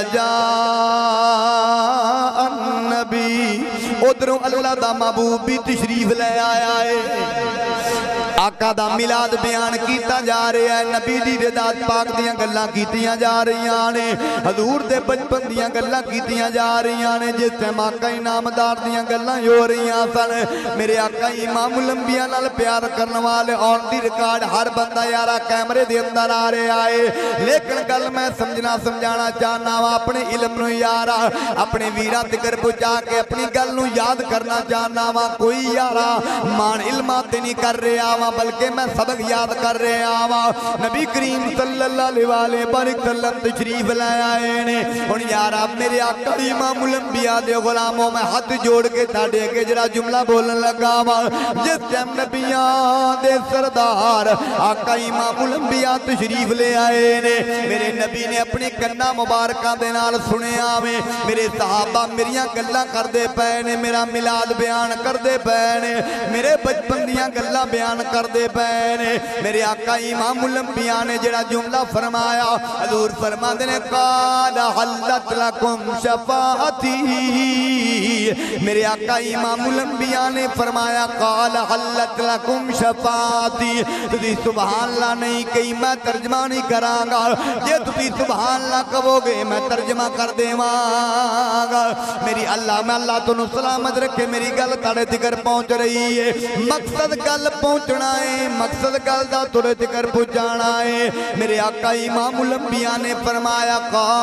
S5: جَاءَ النَّبِي ادھروں اللہ دا محبوب بھی تشریف لے آیا ہے آقا دا میلاد بیان کیتا جا رہا ہے نبی دی رضات پاک دیاں گلاں کیتیاں جا رہی ہیں حضور دے بچپن دیاں گلاں کیتیاں جا رہی ہیں جس ٹائم آقا انعامدار دیاں گلاں ہو رہی ہیں سن میرے آقا امام الانبیاء نال پیار کرنے والے اور دی ریکارڈ ہر بندہ یارا کیمرے دے اندر آ رہا ہے لیکن گل میں سمجھنا سمجھانا چاہنا وا اپنے علم نو یارا اپنے ویرا تکر پہنچا کے اپنی گل نو یاد کرنا چاہنا وا کوئی یارا مان علمات نہیں کر رہا وا بلکہ میں سبق یاد کر رہے آوا نبی کریم صلی اللہ علیہ وسلم تشریف لے آئے نے اور یارا میرے آقا امام الانبیاء دے غلاموں میں ہاتھ جوڑ کے تھاڑے کے جرا جملہ بولن لگا وا جس ٹائم نبیاں دے سردار آقا امام الانبیاء تشریف لے آئے نے میرے نبی نے اپنی کنہ مبارکہ دے نال سنے آوے میرے صحابہ میریاں گلاں کر دے پے نے میرا میلاد بیان کر دے پے نے میرے بچپن دیاں گلاں بیان کر دے پہنے میرے آقا امام الانبیاء نے جڑا جملہ فرمایا حضور فرماتے نے قال حلت لکم شفاعتی میرے آقا امام الانبیاء نے فرمایا قال حلت لکم شفاعتی تُسی سبحان اللہ نہیں کہیں میں ترجمہ نہیں کرانگا یہ تُسی سبحان اللہ کہو گے میں ترجمہ کر دے مانگا میری اللہ میں اللہ تو سلامت رکھے میری گل تاڑے تکر پہنچ رہی ہے مقصد گل پہنچنا ہے مقصد گل دا تورے تکر پہنچانا ہے میرے آقا امام الانبیاء نے فرمایا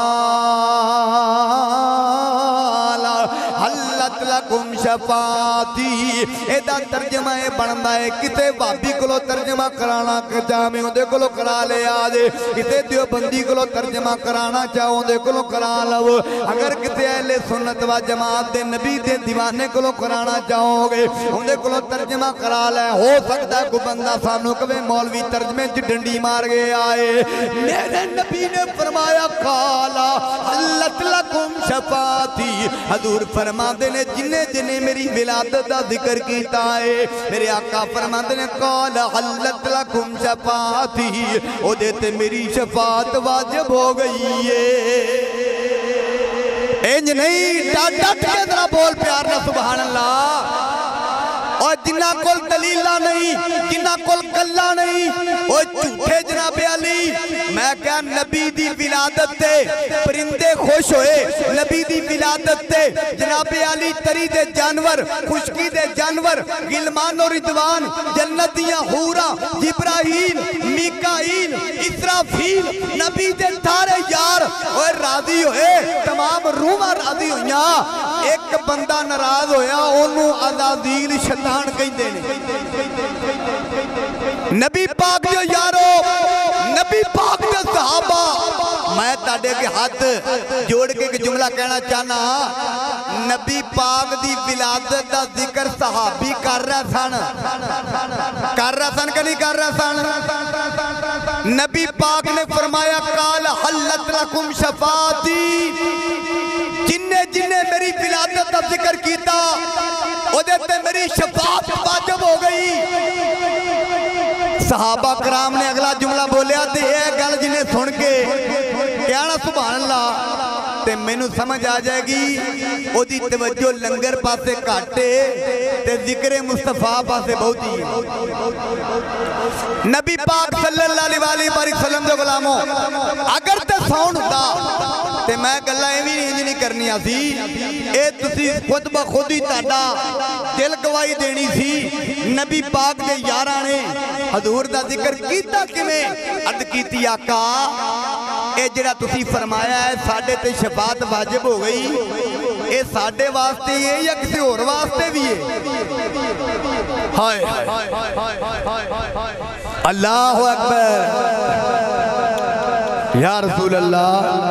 S5: قال حلت لکم شفاعتی ایدہ ترجمہ بڑھندا ہے کتے بابی کلو ترجمہ کرانا چاہمیں اندے کلو کرا لے آدھے کتے دیو بندی کلو ترجمہ کرانا چاہو اندے کلو کرا لو اگر کتے اہل سنت و جماعت دے نبی دے دیوانے کلو کرانا چاہو گے اندے کلو ترجمہ کرا لے ہو سکتا ہے کوئی بندہ سانو کبھی مولوی ترجمے چ ڈنڈی مار گئے آئے میرے نبی نے فرمایا قالا حلت لکم شفاعتی حضور فرما دے نے جنہیں جنہیں میری ولادت دا ذکر کیتا ہے میرے آقا فرما دے نے قالا حلت لکم شفاعتی او دیتے میری شفاعت واجب ہو گئی ہے انج نہیں ڈٹ ڈٹ کے ذرا بول پیار نہ سبحان اللہ اور جنہ کل دلیلہ نہیں جنہ کل گلہ نہیں اور جھوٹے جناب علی میں کہا نبی دی ولادت تے پرندے خوش ہوئے نبی دی ولادت تے جناب علی تری دے جانور خشکی دے جانور غلمان و رضوان جنتیاں حورا جبرائیل میکائیل اسرافیل نبی دے تھارے یار اور راضی ہوئے تمام رومہ راضی ہوئیاں ایک بندہ ناراض ہویا انہوں عزازیل شیطان کہیں دینے نبی پاک جو یارو نبی پاک جو صحابہ میں تاڑے کے ہاتھ جوڑ کے ایک جملہ کہنا چاہنا نبی پاک دی ولادت دا ذکر صحابی کر رہا سن کر رہا سن کہ نہیں کر رہا سن نبی پاک نے فرمایا قال حلت لکم شفاعتی جنہیں جنہیں میری ولادت دا ذکر کیتا وہ دیتے میری شفاعت واجب ہو گئی صحابہ کرام نے اگلا جملہ بولیا تے اے گل جنہیں سن کے کہنا سبحان اللہ تے میں نو سمجھ آ جائے گی او دی توجہ لنگر پاسے کاٹے تے ذکر مصطفیٰ پاسے بہت ہی نبی پاک صلی اللہ علیہ وسلم دے غلاموں اگر تے ساؤنڈ ہوتا تے میں گلہ ایوی نہیں نہیں کرنی آسی اے تسی خود بخود ہی تاڑا دل گواہی دینی سی نبی پاک دے یارانے حضور دا ذکر کیتا کمیں عرض کیتی آقا اے جڑا تسی فرمایا ہے ساڑھے تے شفاعت واجب ہو گئی اے ساڑھے واسطے یہ یا کسی اور واسطے بھی ہے ہائے اللہ اکبر یا رسول اللہ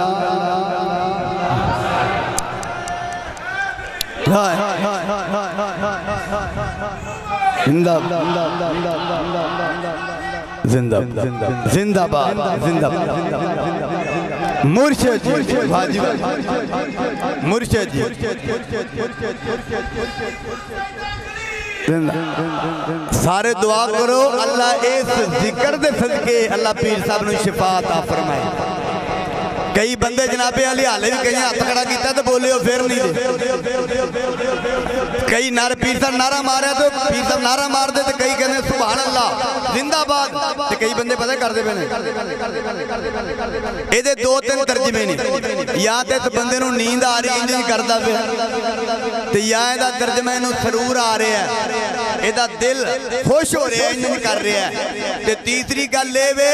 S5: زندہ زندہ زندہ باد زندہ مرشد جی بھاجی مرشد جی سارے دعا کرو اللہ اس ذکر دے صدقے اللہ پیر صاحب نے شفا عطا فرمائے کئی بندے جناب علی حالے بھی کہیں ہاتھ کھڑا کیتا تو بولے ہو پھر نہیں دے کئی نار پیر صاحب نعرہ مارے تو پیر صاحب نعرہ مار دے تو کئی کہنے سبحان اللہ زندہ باد تو کئی بندے پتہ کر دے بنے اے دے دو تین ترجمے نہیں یا تے اس بندے نو نیند آ رہی انجی کردہ پہ تو یا اے دا ترجمے نو سرور آ رہے ہیں اے دا دل خوش ہو رہے ہیں انجی کر رہے ہیں تو تیسری کا لے وے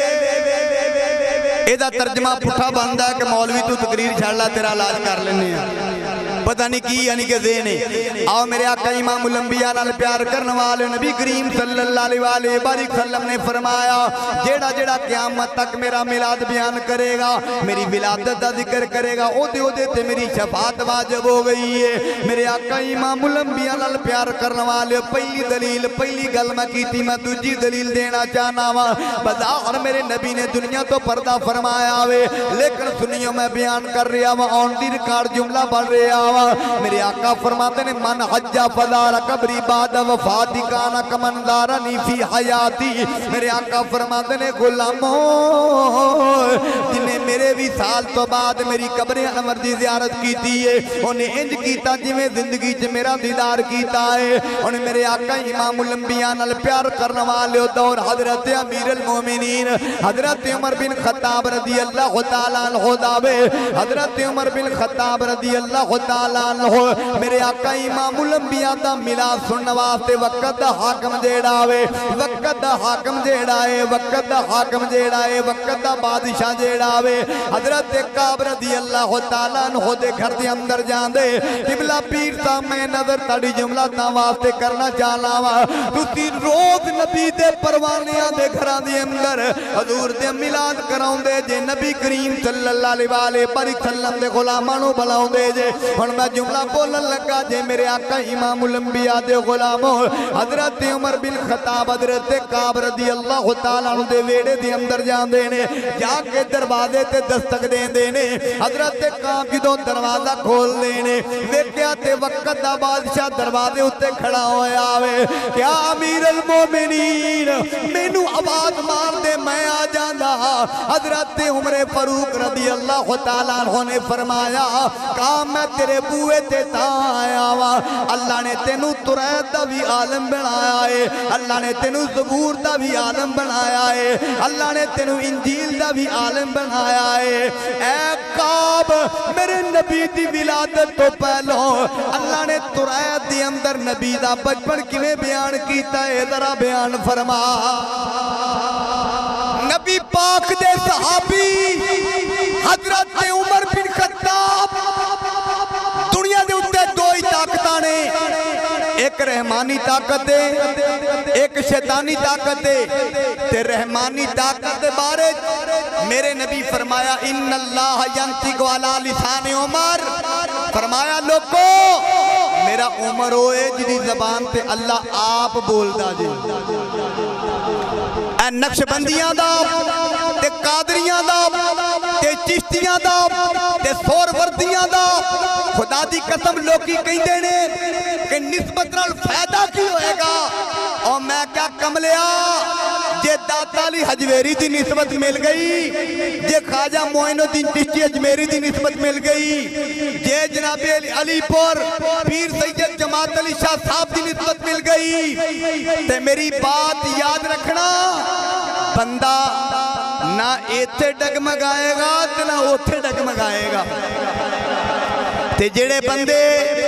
S5: ایدہ ترجمہ پٹھا بندہ ہے کہ مولوی تو تقریر چھاڑلا تیرا علاج کر لینے ہیں پتہ نہیں کی یعنی کہ ذہنے آؤ میرے آقا امام الانبیاء نال پیار کرنے والے نبی کریم صلی اللہ علیہ وآلہ وسلم نے فرمایا جیڑا جیڑا قیامت تک میرا میلاد بیان کرے گا میری ولادت دا ذکر کرے گا او دے او دے تے میری شفاعت واجب ہو گئی ہے میرے آقا امام الانبیاء نال پیار کرنے والے پہلی دلیل پہلی گل میں کی تھی میں دوجی دلیل دینا چاہنا ہوا بظاہر میرے نبی نے دنیا تو پردہ فرمایا ہوئے لیکن سنیوں میں بیان کر رہا ہوا آن دی ریکارڈ جملہ بڑھ رہا ہوا میرے آقا فرماتے نے من حجہ فدار قبری بعد وفاتی کانا کمن دارنی فی حیاتی میرے آقا فرماتے نے غلاموں جنہیں میرے بھی سال تو بعد میری قبر انور دی زیارت کیتی ہے انہیں انج کیتا جمیں زندگی چ میرا دیدار کیتا ہے انہیں میرے آقا امام الانبیاء نال پیار کرنے والے دور حضرت امیر المومنین حضرت عمر بن خطاب رضی اللہ تعالیٰ عنہ داوے حضرت عمر بن خطاب رضی اللہ تعالیٰ تعالیٰ عنہ میرے آقا امام الانبیاء دا ملاد سننے واسطے وقت دا حاکم جیڑا وے وقت دا حاکم جیڑا ہے وقت دا حاکم جیڑا ہے وقت دا بادشاہ جیڑا وے حضرت کعب رضی اللہ تعالیٰ عنہ دے گھر دے اندر جان دے قبلہ پیر صاحب میں نظر تاڑی جملہ تا واسطے کرنا چاہنا وا تو تین روز نبی دے پروانیاں دے گھران دے اندر حضور دے ملاد کراؤں دے جے نبی کریم صلی اللہ علیہ وسلم دے غلامانو بلاؤں دے جے اور میں جملہ بولن لگا جے میرے آقا امام الانبیاء دے غلاموں حضرت عمر بن خطاب حضرت کعب رضی اللہ تعالیٰ عنہ دے ویڑے دے اندر جان دینے جا کے دروازے تے دستک دین دینے حضرت کعب جدوں دروازہ کھول دینے ویکیا تے وقت دا بادشاہ دروازے اتے کھڑا ہویا آوے کیا امیر المومنین مینو آواز مار دے میں آ جاندہ حضرت عمر فاروق رضی اللہ تعالیٰ عنہ نے فرمایا کہا میں تیرے بوئے تے تا آیا وا اللہ نے تینو ترید دا بھی عالم بنایا ہے اللہ نے تینو زبور دا بھی عالم بنایا ہے اللہ نے تینو انجیل دا بھی عالم بنایا ہے اے کعب میرے نبی دی ولادت تو پہلو اللہ نے ترید دی اندر نبی دا بچپن کیویں بیان کیتا ہے ذرا بیان فرما نبی پاک دے صحابی حضرت عمر بن خطاب دنیا دے اتے دو ہی طاقتاں نے ایک رحمانی طاقت دے ایک شیطانی طاقت دے تے رحمانی طاقت دے بارے میرے نبی فرمایا ان اللہ ینطق علی لسان عمر فرمایا لوگو میرا عمر ہوئے جدی زبان تے اللہ آپ بول دا جے اے نقش بندیاں دا تے قادریاں دا تے چشتیاں دا تے سور وردیاں دا خدا دی قسم لوکی کہیں دینے کہ نسبت نال فائدہ کی ہوئے گا اور میں کیا کملیا جے داتا علی حجویری دی نسبت مل گئی جے خواجہ معین الدین چشتی اجمیری دی نسبت مل گئی جے جناب علی پور پیر سید جماعت علی شاہ صاحب دی نسبت مل گئی تے میری بات یاد رکھنا بندہ نہ ایتھے ڈگمگائے گا تے نہ اوتھے ڈگمگائے گا تے جڑے بندے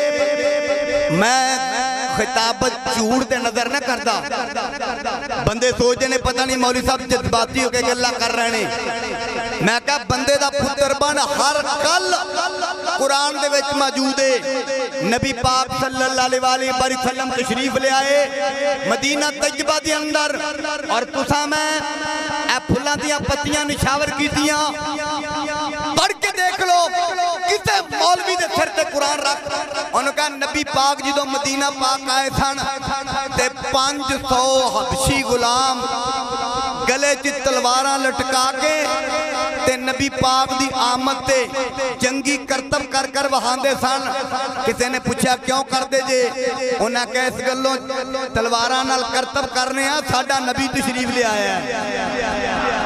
S5: میں خطابت چوڑ دے نظر نہ کردا بندے سوچے نے پتہ نہیں مولوی صاحب جذباتی ہو کے اللہ کر رہے ہیں میں کہا بندے دا پتر بن ہر کل قرآن دے وچ موجود ہے نبی پاک صلی اللہ علیہ وسلم تشریف لے آئے مدینہ طیبہ دے اندر اور تسا میں اے پھلاں دیاں پتیاں نشاور کی دیاں پڑھ کے دیکھ لو کسے مولوی دے سر تے قرآن رکھ انہوں کہا نبی پاک جدو مدینہ پاک آئے تھن تے پانچ سو حبشی غلام گلے چی تلواراں لٹکا کے تے نبی پاک دی آمد تے جنگی کرتب کر کر وہاں دے سن کسے نے پوچھا کیوں کر دے جے انہاں کہ اس گلوں تلواراں نال کرتب کرنے ہیں ساڑھا نبی تشریف لے آیا ہے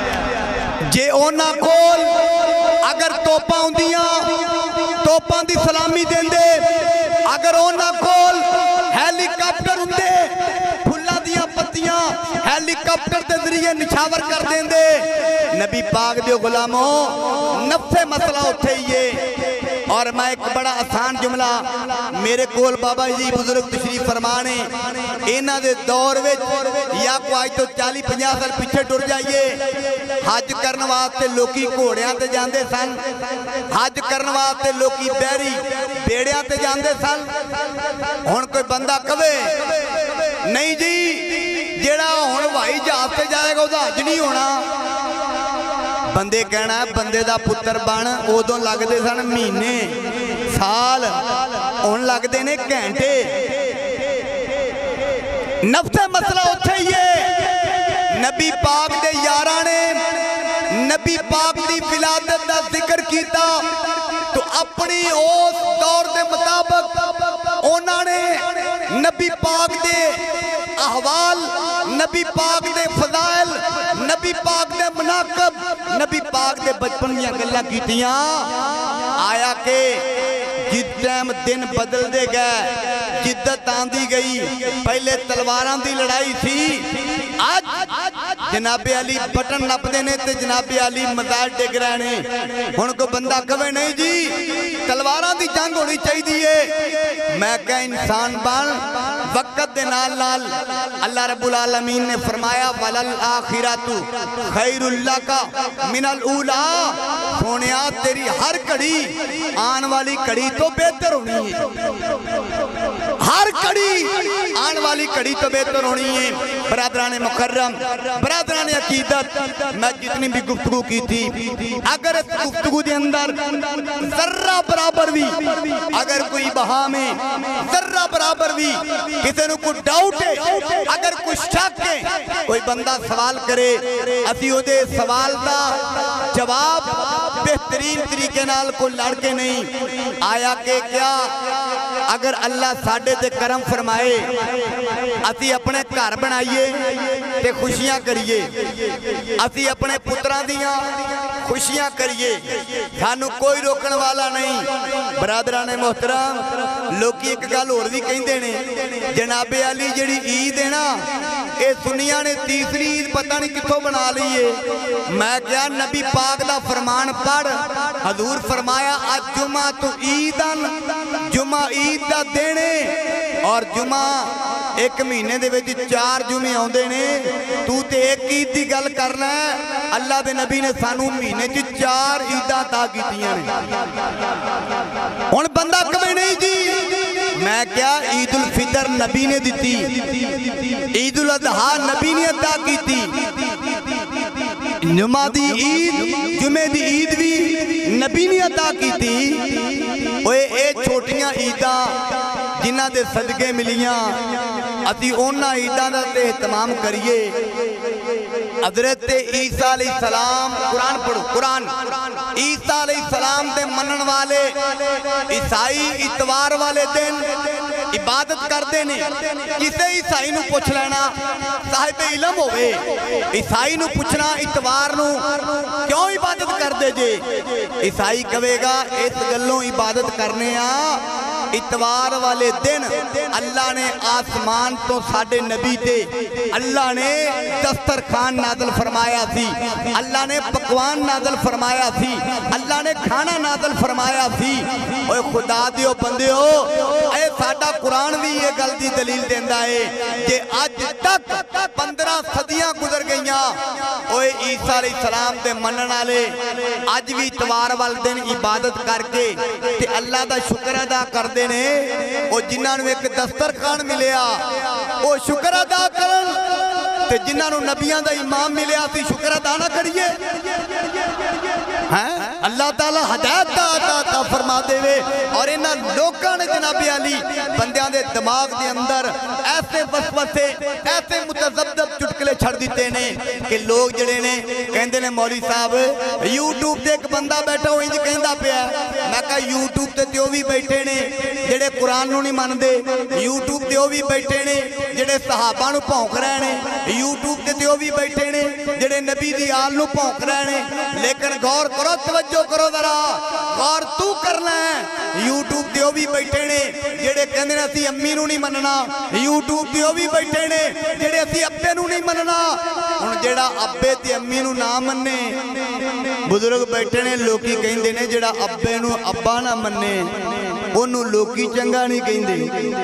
S5: جے اونا کول اگر توپاں ہوندیاں توپاں دی سلامی دیں دے اگر اونا کول ہیلی کاپٹر ہوندے پھلا دیاں پتیاں ہیلی کاپٹر دے ذریعے نچھاور کر دیں دے نبی پاک دے غلاموں نفس مسئلہ اٹھے یہ اور میں ایک بڑا آسان جملہ میرے کول بابا جی بزرگ تشریف فرمانے اینا دے دور وچ یا کو آئی تو چالی پنجا سال پیچھے ٹر جائیے حج کرن واسطے لوکی گھوڑیاں تے جاندے سن حج کرن واسطے لوکی بیری بیڑیاں تے جاندے سن ہن کوئی بندہ کہے نہیں جی جیڑا ہن ہوائی جہاز تے جائے گا وہ حج نہیں ہونا بندے کہنا ہے بندے دا پتر بن ادوں لگ دے سن مہینے سال ہن لگ دے نے گھنٹے نفس مسئلہ اٹھے یہ نبی پاک دے یاراں نے نبی پاک دی ولادت دا ذکر کیتا تو اپنی اس دور دے مطابق انہوں نے نبی پاک دے احوال نبی پاک دے فضائل نبی پاک دے مناقب نبی پاک دے بچپن یا گلہ کیتیاں آیا کہ جس ٹائم دن بدل دے گئے جدت آندھی گئی پہلے تلواراں دی لڑائی تھی آج جناب علی بٹن نپ دینے تے جناب علی مزار ڈگ رہنے ان کو بندہ کہے نہیں جی तलवारां दी जंग होनी चाहिए। मैं क्या इंसान बन वक्त दे नाल नाल अल्लाह रब्बुल आलमीन ने फरमाया वलल आखिरतु खैरुल लका मिनल ऊला। सोनिया तेरी हर घड़ी आने वाली घड़ी तो बेहतर होनी है, हर घड़ी आने वाली घड़ी तो बेहतर होनी है। बरादरान मुकर्रम, बरादरान अकीदत, मैं जितनी भी गुफ्तगू की थी, अगर इस गुफ्तगू के अंदर जर्रा बराबर भी अगर कोई बहा में जर्रा बराबर भी किसी को कोई डाउट है, अगर कोई शक है, कोई बंदा सवाल करे, असी उहदे सवाल का जवाब बेहतरीन तरीके नाल को लड़के नहीं आया के क्या अगर अल्लाह साडे ते करम फरमाए असी अपने घर बनाइए ते खुशियां करिए, असी अपने पुत्रां दियां खुशियां करिए, सानू कोई रोकण वाला नहीं। बरादरान मोहतरम, लोकी एक गल होर भी कहिंदे ने जनाबे अली जिहड़ी ईद है ना ये सुनिया ने तीसरी ईद पता नहीं कित्थों बना ली है। मैं क्या नबी पाक दा फरमान पढ़, हजूर फरमाया आज जुमा तो ईदन, जुमा ईद दा देने और जुमा एक महीने दे विच चार जुमे आउंदे ने, तू ते एक ईद दी गल करना है। अल्लाह दे नबी ने सानू महीने च चार ईदां अता कीतियां ने। हुण बंदा कवे नहीं जी मैं क्या ईद उल फितर नबी ने दिती, ईद उल अजहा नबी ने अता कीती, जुमा दी ईद जुमे दी ईद भी नबी ने अता कीती। ओए ए छोटियां ईदां जिन्हां दे सदके मिलियां असी उन्हां ईदां दा ते एहतमाम करिए। हज़रत ईसा अलैहिस्सलाम, कुरान पढ़ो कुरान, ईसा अलैहिस्सलाम दे मनन वाले ईसाई इतवार वाले दिन इबादत करते ने। किसी ईसाई नू पुछ लेना साहिब इलम होवे, ईसाई नू पुछना इतवार नू क्यों इबादत करते जे, ईसाई कहेगा इस गल्लों इबादत करने आ इतवार वाले दिन अल्लाह ने आसमान तो साडे नबी ते अल्लाह ने दस्तरखान नाज़िल फरमाया थी, अल्लाह ने पकवान नाज़िल फरमाया थी, अल्लाह ने खाना नाज़िल फरमाया थी। ओए खुदा दियो बंदियो, ए साडा कुरान भी ये गल दी दलील देंदा है कि अज तक पंद्रह सदियां गुजर गईयां, ओए ईसा अलैहिस्सलाम दे मनन वाले अज भी इतवार वाले दिन इबादत करके ते अल्लाह दा शुक्र अदा करदे ने। ओ जिन्हां नू एक दस्तरखान मिलिया ओ शुक्र अदा करन, ते जिन्हां नू नबियां दा इमाम मिलिया सी शुक्र अदा ना करिए। हैं अल्लाह ताला हिदायत दा अता फरमा देवे। और इन्हां लोकां ने जनाबे अली बंदियां दे दिमाग दे अंदर ऐसे वसवसे ऐसे मुतज़ब्ज़ब चुटकले छड़ दिते ने कि लोग जड़े ने कहंदे ने मौलवी साहब यूट्यूब ते एक बंदा बैठा हो इंज कहंदा पिया। मैं कहा यूट्यूब ते ते ओ भी बैठे ने जेड़े कुरान नू नहीं मनदे, यूट्यूब ते ओ भी बैठे ने जेड़े सहाबा नू भौंक रहे ने, यूट्यूब ते ते ओ भी बैठे ने जेड़े नबी दी आल नू भौंक रहे ने। लेकिन गौर करो, तवज्जो करो जरा, गौर तू करना है। यूट्यूब ते ओ भी बैठे ने जेड़े कहंदे ने असीं अम्मी नू नहीं मनना, यूट्यूब ते ओ भी बैठे ने जेड़े असीं अब्बे नू नहीं मनना। हुण जेड़ा अब्बे ते अम्मी नू ना मन्ने, बुजुर्ग बैठे ने लोकी कहंदे ने जेड़ा अब्बे नू अब्बा ना मन्ने ओनू लोकी चंगा नहीं कहंदे।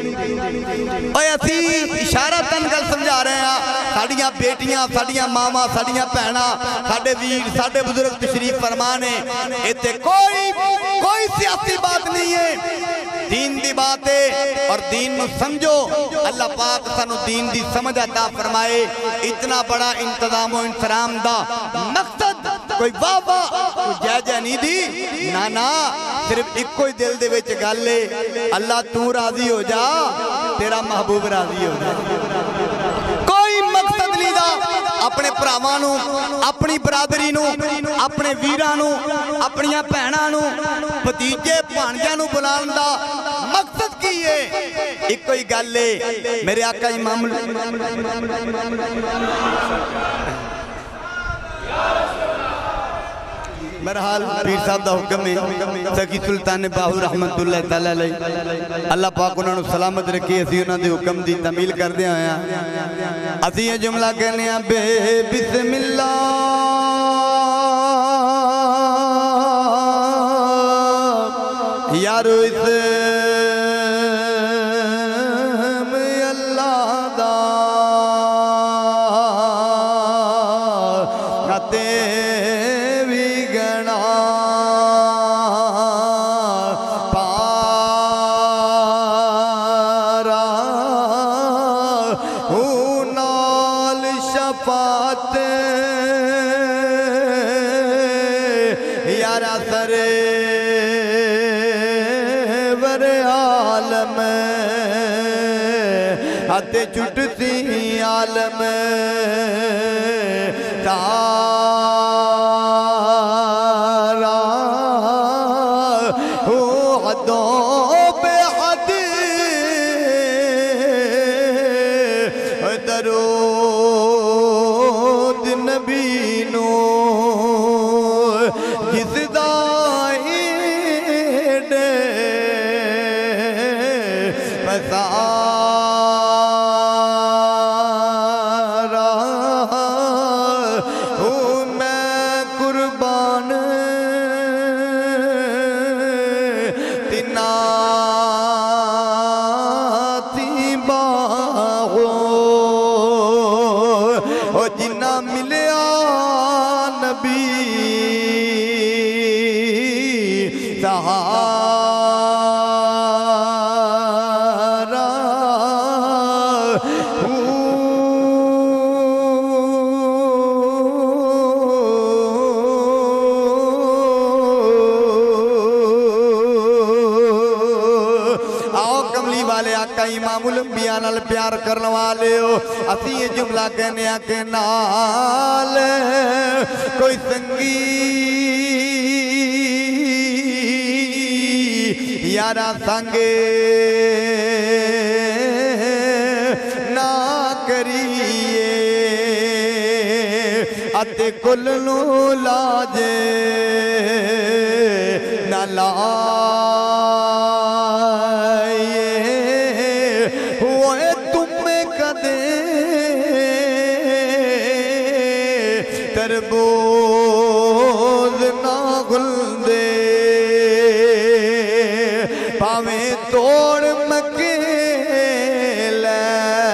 S5: ओए असीं इशारा तन गल समझा रहे हैं, साडियां बेटियां, साडियां मावां, साडियां भैणां, साडे वीर, साडे बुजुर्ग तशरीफ फरमा ने। इत्थे कोई कोई सियासी बात नहीं है, दीन दी बात है। और दीन नू समझो, अल्लाह पाक सानू दीन दी समझ अता फरमाए। इतना बड़ा इंतजाम और इंतराम दा मकसद कोई वाह वाह कोई जय जय नहीं दी ना ना, सिर्फ इको ही दिल दे विच गल है, अल्लाह तू राजी हो जा, तेरा महबूब राजी हो जा। कोई मकसद नहीं दा अपने भरावां नू, अपनी बरादरी नू, अपने वीरां नू, अपनियां भैणां नू, भतीजे भाणजियां नू बुलाउण दा मकसद की है? इको ही गल है। मेरे आका इमाम बहरहाल पीर साहब का हुक्म है, सकी सुल्तान बाहू रहमतुल्लाह तआला अलैह अल्लाह पाक उन्होंने सलामत रखी। असी उन्होंने हुक्म की तमील करते होया असी ये जुमला कहने बे बिस्मिल्लाह یارو اسم اللہ دا کتے بھی گنا پارا ہوں نال شفاعت یارا سرے عالم ہتے چھٹتی عالم تارا ہو حدوں بے حد درود نبی نو جس دائی سارا ہوں میں قربان تینا تی باہو جنہ ملیا نبی سہارا امام الانبیاء نال پیار کرنے والے ہو اسی یہ جملہ کہنے آکے نال کوئی سنگی یارا سنگے نہ کریے اتے کل نو لاجے نہ لائے تربوز نہ گل دے پاویں توڑ مکے لے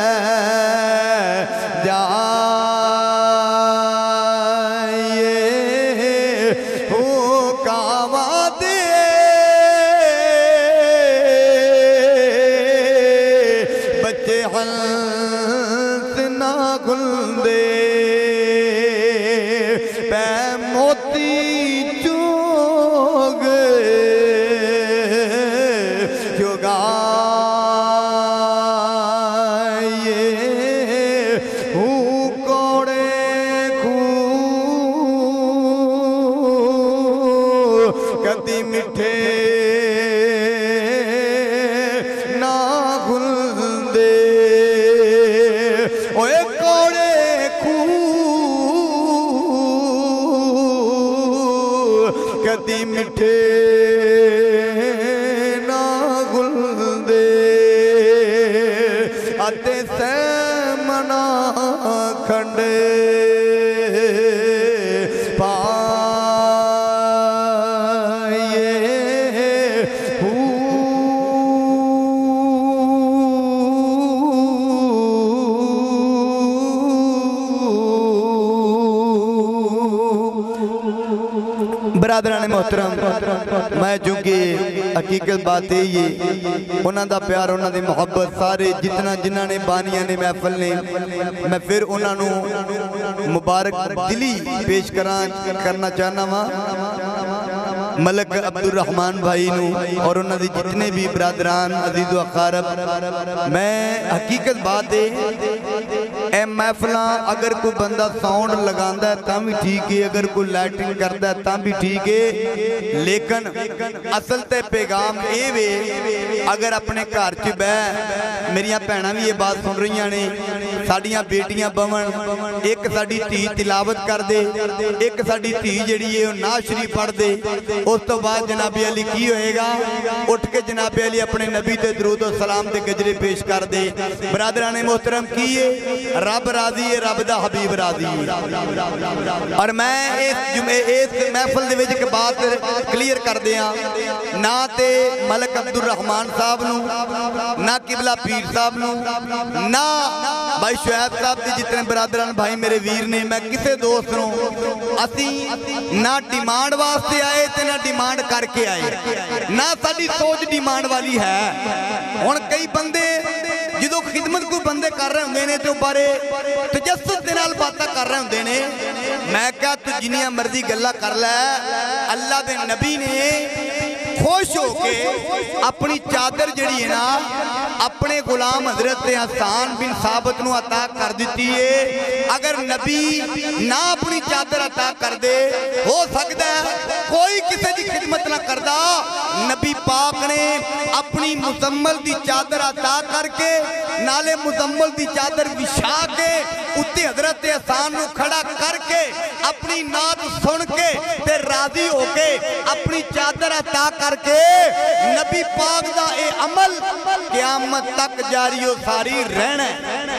S5: جائے ہو کعوہ دے بچے ہنس نہ گل دے پہ موتی چوگ چگائے ہوں کوڑے خو کدی مٹھے نہ گل دے اوے کوڑے خو کدی مٹھے نہ گل دے اتے سیمنا کھنڈے پائے برادران محترم میں چونکہ حقیقت بات ہے یہ انہاں دا پیار انہاں دی محبت سارے جتنا جنہاں نے بانیاں نے محفل نے میں پھر انہاں نو مبارک دلی پیش کرنا چاہنا ہاں ملک عبد الرحمن بھائی نو اور انہاں دی جتنے بھی برادران عزیز و اقارب میں حقیقت بات ہے اے محفلاں اگر کوئی بندہ ساؤنڈ لگاندہ ہے تاں بھی ٹھیک ہے اگر کوئی لائٹنگ کرتا ہے تاں بھی ٹھیک ہے لیکن اصل تے پیغام اے وے اگر اپنے گھر چ بہ میریاں بھیناں بھی یہ بات سن رہی ہیں साड़ियां बेटियां बवन, एक साड़ी धी तिलावत कर दे, एक साड़ी धी जिहड़ी है नाज़ शरीफ पढ़ दे। उस तो बाद जनाबे अली की होएगा, उठ के जनाबे अली अपने नबी ते दरूद और सलाम दे गजरे पेश कर दे। बरादराने मोहतरम की है, रब राजी है, रब दा हबीब राजी है। और मैं इस जुमे इस महफिल दे विच एक बात क्लियर कर दिया, ना ते मलक अब्दुल रहमान साहब नूं, ना किबला पीर साहब नूं, ना भाई शुएब साहब दे जितने बरादरान भाई मेरे वीर ने, मैं किसी दोस्त नूं असी ना डिमांड वास्ते आए ते ना डिमांड करके आए, ना साडी सोच डिमांड वाली है। हुण कई बंदे जो खिदमत कोई बंदे कर रहे होंगे ने तो बारे तजस्सुस दे नाल बातां कर रहे होंगे ने, मैं क्या तू जिन्नियां मर्जी गल्लां कर लै, अल्लाह दे नबी ने खुश होके अपनी चादर जड़ी है ना अपने गुलाम हजरत हसन बिन साबित नूं अता कर दी है। अगर नबी ना अपनी चादर अता कर दे, हो सकता है कोई किसी की खिदमत ना करदा, नबी पाक ने अपनी मुजम्मल दी चादर अता करके नाले मुजम्मल दी चादर बिछा के उत्ते हजरत हसन नूं खड़ा करके अपनी नात सुन के ते राजी होके अपनी चादर अता करके नबी पाक दा ए अमल क़यामत तक जारी हो सारी रहना।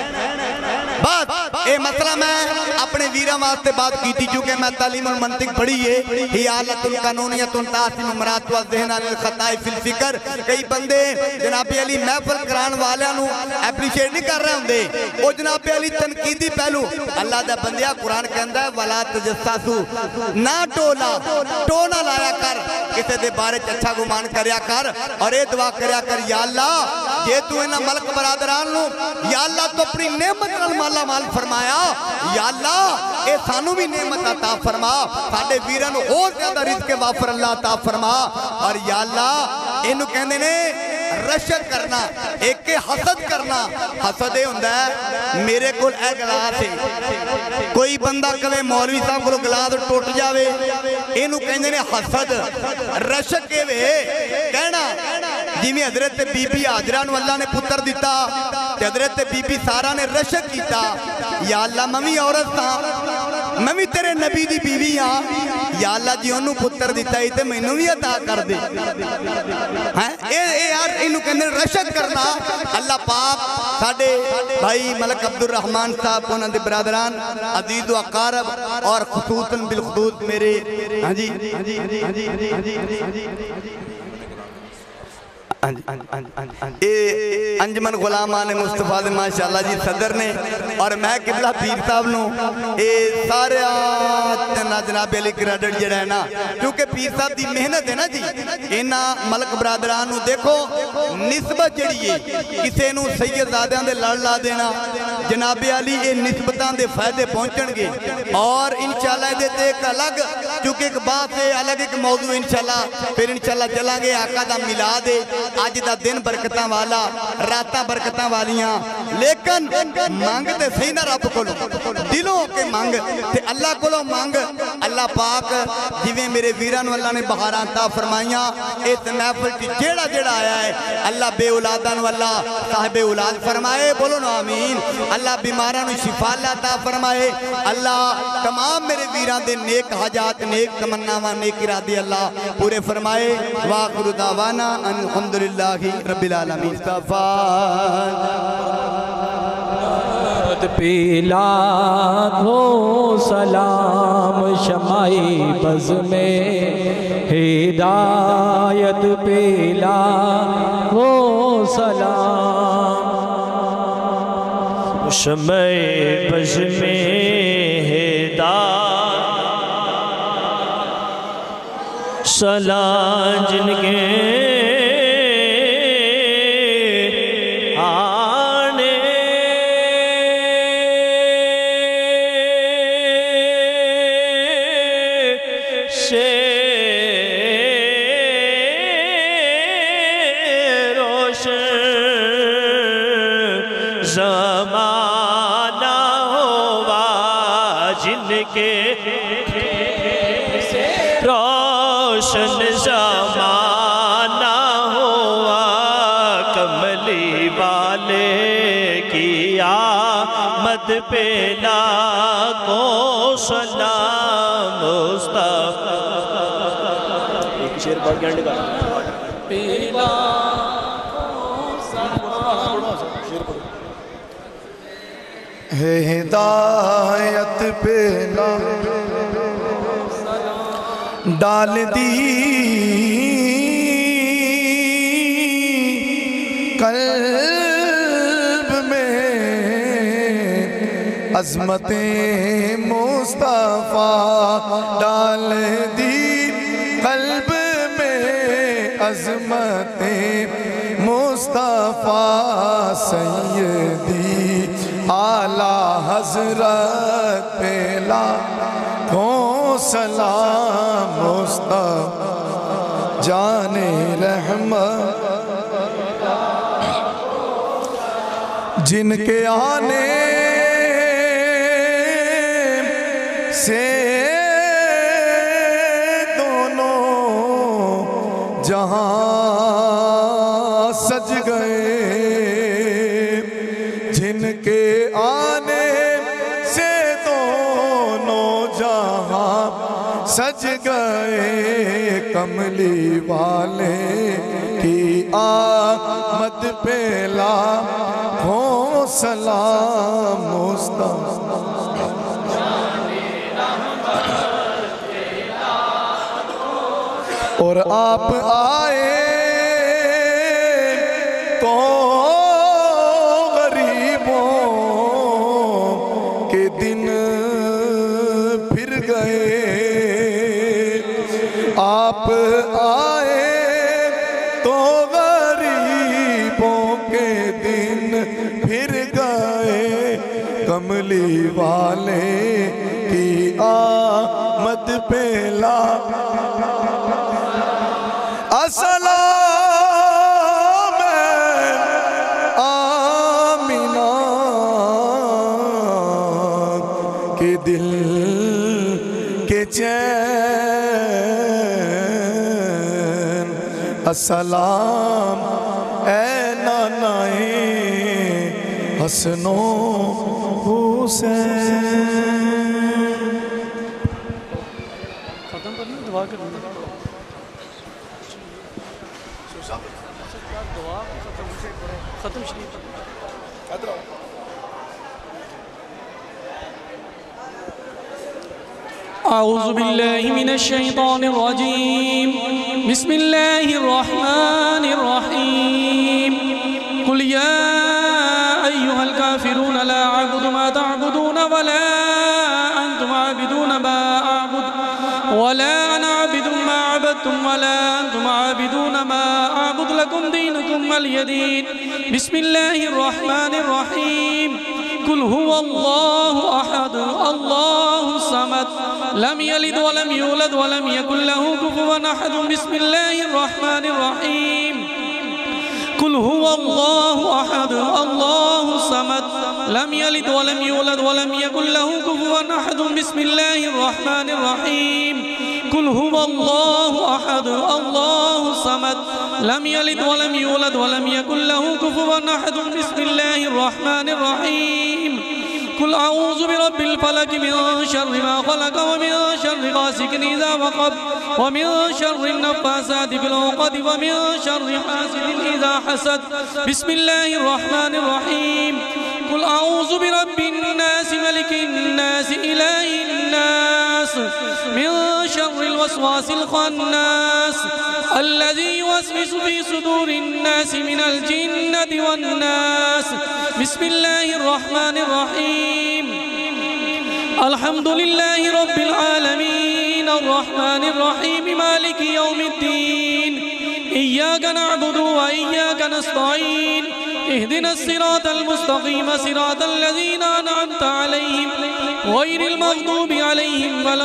S5: बस ए मसला मैं अपने वीरा वास्ते बात की थी, क्योंकि मैं तालीम और मंतिक पढ़ी है, हियालतुल कानूनियतुन तासिम मरात व ज़हन अल खताए फिल फिक्र। कई बंदे जनाबे अली महफिल कराने वालियां नूं एप्रीशिएट नहीं कर रहे होंदे, ओ जनाबे अली तनकीदी पहलू। अल्लाह दा बंदिया कुरान कहंदा है वला तजस्ससु, ना टोला टोना लाया कर, किसी दे बारे च अच्छा गुमान करया कर और ये दुआ करया कर, या अल्लाह जे तू इन्हां मलक बरादरान नूं या अल्लाह तो अपनी नेमत नाल माला माल फरमाया, या अल्लाह ए सानू भी नेमत अता फरमा, साडे वीरां नूं होर ज़्यादा रिज़्क़ वाफर अल्लाह अता फरमा। और या अल्लाह इनू कहंदे ने रशक करना, एक के हसद करना। हसद ये हुंदा है मेरे कोल ए गिलास है, कोई बंदा कहे मौलवी साहब कोलों गिलास टुट जावे, इनू कहंदे ने हसद। रशक ये वे कहना जिवें हजरत बीबी हाजरा नूं अल्लाह ने पुत्र दिता ते हजरत बीबी सारा ने रशक कीता, या अल्लाह मैं भी औरत हां, मैं भी तेरे नबी दी बीवी हां, या अल्लाह जी ओनू पुत्र दिता ही ते मैनू भी अता कर दे। हैं ए ए यार इनू कहंदे रशक करना। अल्लाह पाक साडे भाई मलक अब्दुल रहमान साहब उन्हां दे बरादरान अजीज व अकारब और खुसूसन बिल खुसूस मेरे हां जी अंजमन गुलामान मुस्तफा दे माशाअल्लाह जी सदर ने, और मैं किबला पीर साहब नूं ए सारे जनाब अली क्रेडिट जिहड़ा है ना, क्योंकि पीर साहब दी मेहनत है ना जी, इन्हां मलक बरादरान नूं देखो निस्बत जिहड़ी है किसी नूं सैयदजादियां दे लड़ ला देना, जनाब अली ये निस्बतां दे फायदे पहुंचणगे। और इंशाअल्लाह इहदे ते एक अलग, क्योंकि एक बात है अलग एक मौजू इंशाअल्लाह फिर इंशाअल्लाह चलांगे आका दा मिलाद है, अज दा दिन बरकतां वाला, रातां बरकतां वालियां, लेकिन मंग ते सही ना रब कोलों, दिलों के मंग ते अल्लाह कोलों मंग। अल्लाह पाक जिवें मेरे वीरां नूं अल्लाह ने बहारां अता फरमाइयां, इस महफिल च जेड़ा जेड़ा आया है अल्लाह बे औलादां नूं अल्लाह साहिबे औलाद फरमाए, बोलो ना आमीन। अल्लाह बीमारां नूं शिफा अता फरमाए, अल्लाह तमाम मेरे वीरां दे नेक हाजात नेक तमन्नावां नेक इरादे अल्लाह पूरे फरमाए। वाखिरु दावाना अल्हम्दुलिल्लाहि रब्बिल आलमीन।
S2: पीला हो सलाम शमाई बज़ में हिदायत पीला हो सलाम
S3: शमाई बज़ में हिदायत सलाम जिनके रोशन ज़माना हुआ कमली वाले की आ مد پہ لاکھوں سلام مصطفیٰ. ایک شیر پڑھ کے اینڈ کر.
S5: ہے ہدایت پہ ڈال دی قلب میں عظمت مصطفیٰ ڈال دی قلب میں عظمت مصطفیٰ سیدی اعلیٰ حضرت پہ لاکھوں سلام مصطفیٰ جان رحمت جن کے آنے سے دونوں جہاں سج گئے جن کے آنے سے دونوں جہاں سج گئے کملی والے کی آمد پہ لاکھوں سلام مصطفیٰ اور آپ آئے تو غریبوں کے دن پھر گئے آپ آئے تو غریبوں کے دن پھر گئے کملی والے کی آمد پہ لاکھوں السلام آمینہ کے دل کے چین السلام اے نانائے حسن و حسین.
S4: ختم کرنا دعا کرنا ختم شریف
S1: أعوذ بالله من الشيطان الرجيم بسم الله الرحمن الرحيم قل يا أيها الكافرون لا أعبد ما تعبدون ولا أنتم عابدون ما أعبد ولا أنا عابد ما عبدتم ولا أنتم عابدون ما أعبد لكم دينكم ولي دين. بسم الله الرحمن الرحيم قل هو الله أحد الله الصمد لم يلد ولم يولد ولم يكن له كفوا أحد. بسم الله الرحمن الرحيم قل هو الله أحد الله الصمد لم يلد ولم يولد ولم يكن له كفوا أحد. بسم الله الرحمن الرحيم قل هو الله أحد الله الصمد لم يلد ولم يولد ولم يكن له كفوا أحد. بسم الله الرحمن الرحيم قل أعوذ برب الفلق من شر ما خلق ومن شر غاسق إذا وقب ومن شر النفاثات في العقد ومن شر حاسد إذا حسد. بسم الله الرحمن الرحيم قل أعوذ برب الناس ملك الناس إله الناس من شر الوسواس الخناس الذي يوسوس في صدور الناس من الجنة والناس. بسم الله الرحمن الرحيم الحمد لله رب العالمين الرحمن الرحيم مالك يوم الدين إياك نعبد وإياك نستعين اهدنا الصراط المستقيم صراط الذين أنعمت عليهم غير المغضوب عليهم ولا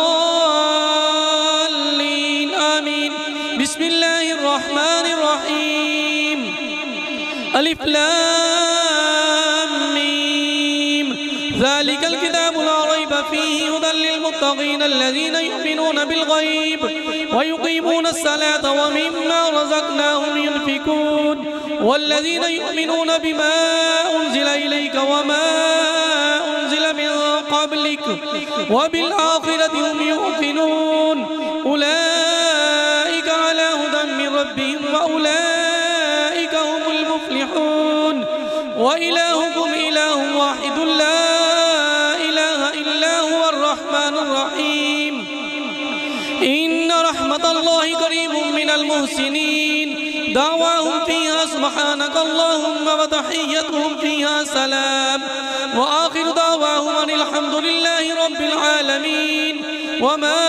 S1: الضالين آمين. بسم الله الرحمن الرحيم ألف لام ميم ذلك الكتاب لا ريب فيه هدى للمتقين الذين يؤمنون بالغيب ويقيمون الصلاة ومما رزقناهم ينفقون والذين يؤمنون بما أنزل إليك وما أنزل من قبلك وبالآخرة هم يوقنون أولئك على هدى من ربهم وأولئك هم المفلحون وإلهكم إله واحد لا إله إلا هو الرحمن الرحيم إن رحمة الله قريب من المحسنين دعواهم فيها سبحانك اللهم وتحيتهم فيها سلام وآخر دعواهم أن الحمد لله رب العالمين وما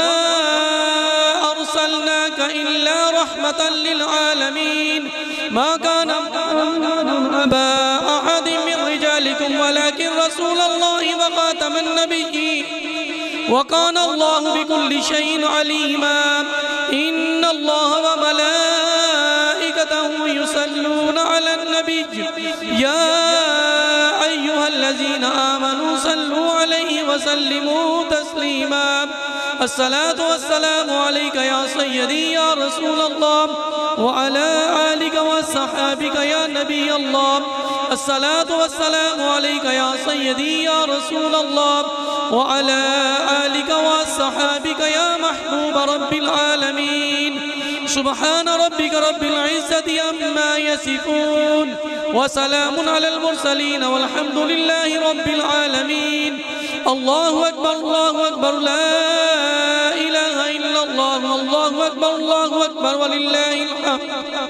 S1: أرسلناك إلا رحمة للعالمين ما كان أبا أحد من رجالكم ولكن رسول الله وخاتم النبيين وكان الله بكل شيء عليما إن الله وملائكته يصلون على النبي يا أيها الذين آمنوا صلوا عليه وسلموا تسليما الصلاة والسلام عليك يا سيدي يا رسول الله وعلى آلك وصحابك يا نبي الله الصلاة والسلام عليك يا سيدي يا رسول الله وعلى آلك وصحابك يا محبوب رب العالمين سبحان ربك رب العزة عما يصفون وسلام على المرسلين والحمد لله رب العالمين الله أكبر الله أكبر لا إله إلا الله الله أكبر الله أكبر ولله الحمد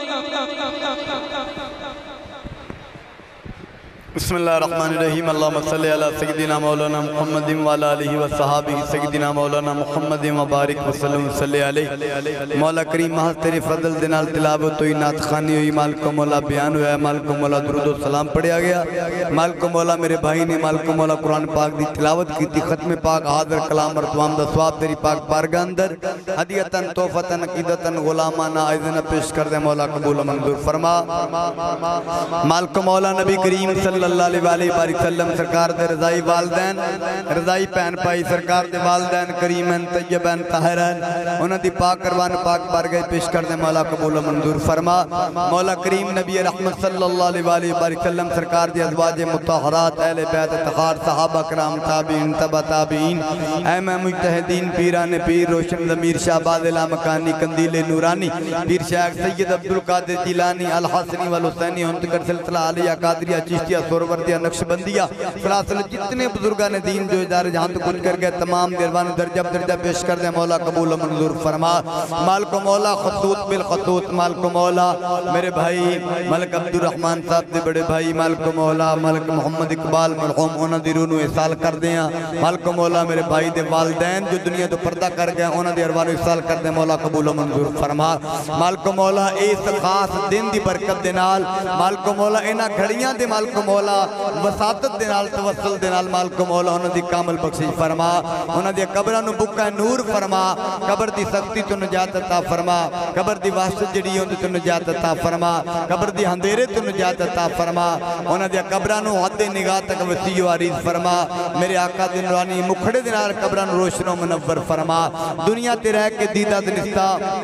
S5: بسم اللہ الرحمن الرحیم اللہم صلی علی سیدنا مولانا محمد وعلی آلہ وصحابہ سیدنا مولانا محمد مبارک وسلم صلی علیہ مولا کریم محض تیرے فضل دنال تلاوت ہوئی نعت خوانی ہوئی مالک و مولا بیان ہوا ہے مالک و مولا درود و سلام پڑھیا گیا مالک و مولا میرے بھائی نے مالک و مولا قرآن پاک دی تلاوت کی تھی ختم پاک حاضر کلام اور توام دا ثواب تیری پاک بارگاہ اندر ہدیتاً توفتاً عقیدتاً غلامانہ آئذنہ پیش کر دے مولا قبول و منظور فرما مالک و مولا نبی کریم صلی اللہ علیہ وآلہ وسلم سرکار دے رضائی والدین رضائی پہن پائی سرکار دے والدین کریمین طیبین طاہرین انہوں دی پاک کروان پاک بارگاہ پیش کر دے مولا قبول و منظور فرما مولا کریم نبی رحمت صلی اللہ علیہ وآلہ وسلم سرکار دی ازواج مطہرات اہل بیت اتخار صحابہ کرام تابعین تبع تابعین ایم مجتہدین پیران پیر روشن ضمیر شہباز لامکانی کندیل نورانی پیر شیخ سید عبدالقادر جیلانی الحسنی والحسینی انتقر سلسلہ علیہ قادریہ چشتیہ سوروردیہ نقش بندیہ فلاصل جتنے بزرگان دین جو ادارہ جہاں تو کچھ کر گئے تمام دیروان درجہ درجہ پیش کر دے مولا قبول و منظور فرما مالک و مولا خطوط بالخطوط مالک و مولا میرے بھائی ملک عبد الرحمن صاحب دے بڑے بھائی مالک و مولا ملک محمد اقبال مرحوم انہ دی رونو احسال کر دیا مالک و مولا میرے بھائی دے والدین جو دنیا تو پردہ کر گئے انہ دی اروانو احسال کر دے مولا قبول و منظور فرما مالک و مولا اس خاص دن دی برکت دینال مالک و مولا انہ گھڑیاں دے مالک و مولا وساطت دینال توسل دینال مالک و مولا انہ دی کامل بخشش فرما انہ دی قبرانو بکہ نور فرما قبر دی سختی تو نجات عطا فرما قبر دی وحشت جڑی ہوندی تو نجات عطا فرما قبر دی ہندیرے تو نجات عطا فرما انہ دی قبرانو حد نگاہ تک وسیع و عریض فرما میرے آقا دی نورانی مکھڑے دینال قبرانو روشن و منور فرما دنیا تے رہ کے دیدہ دنستا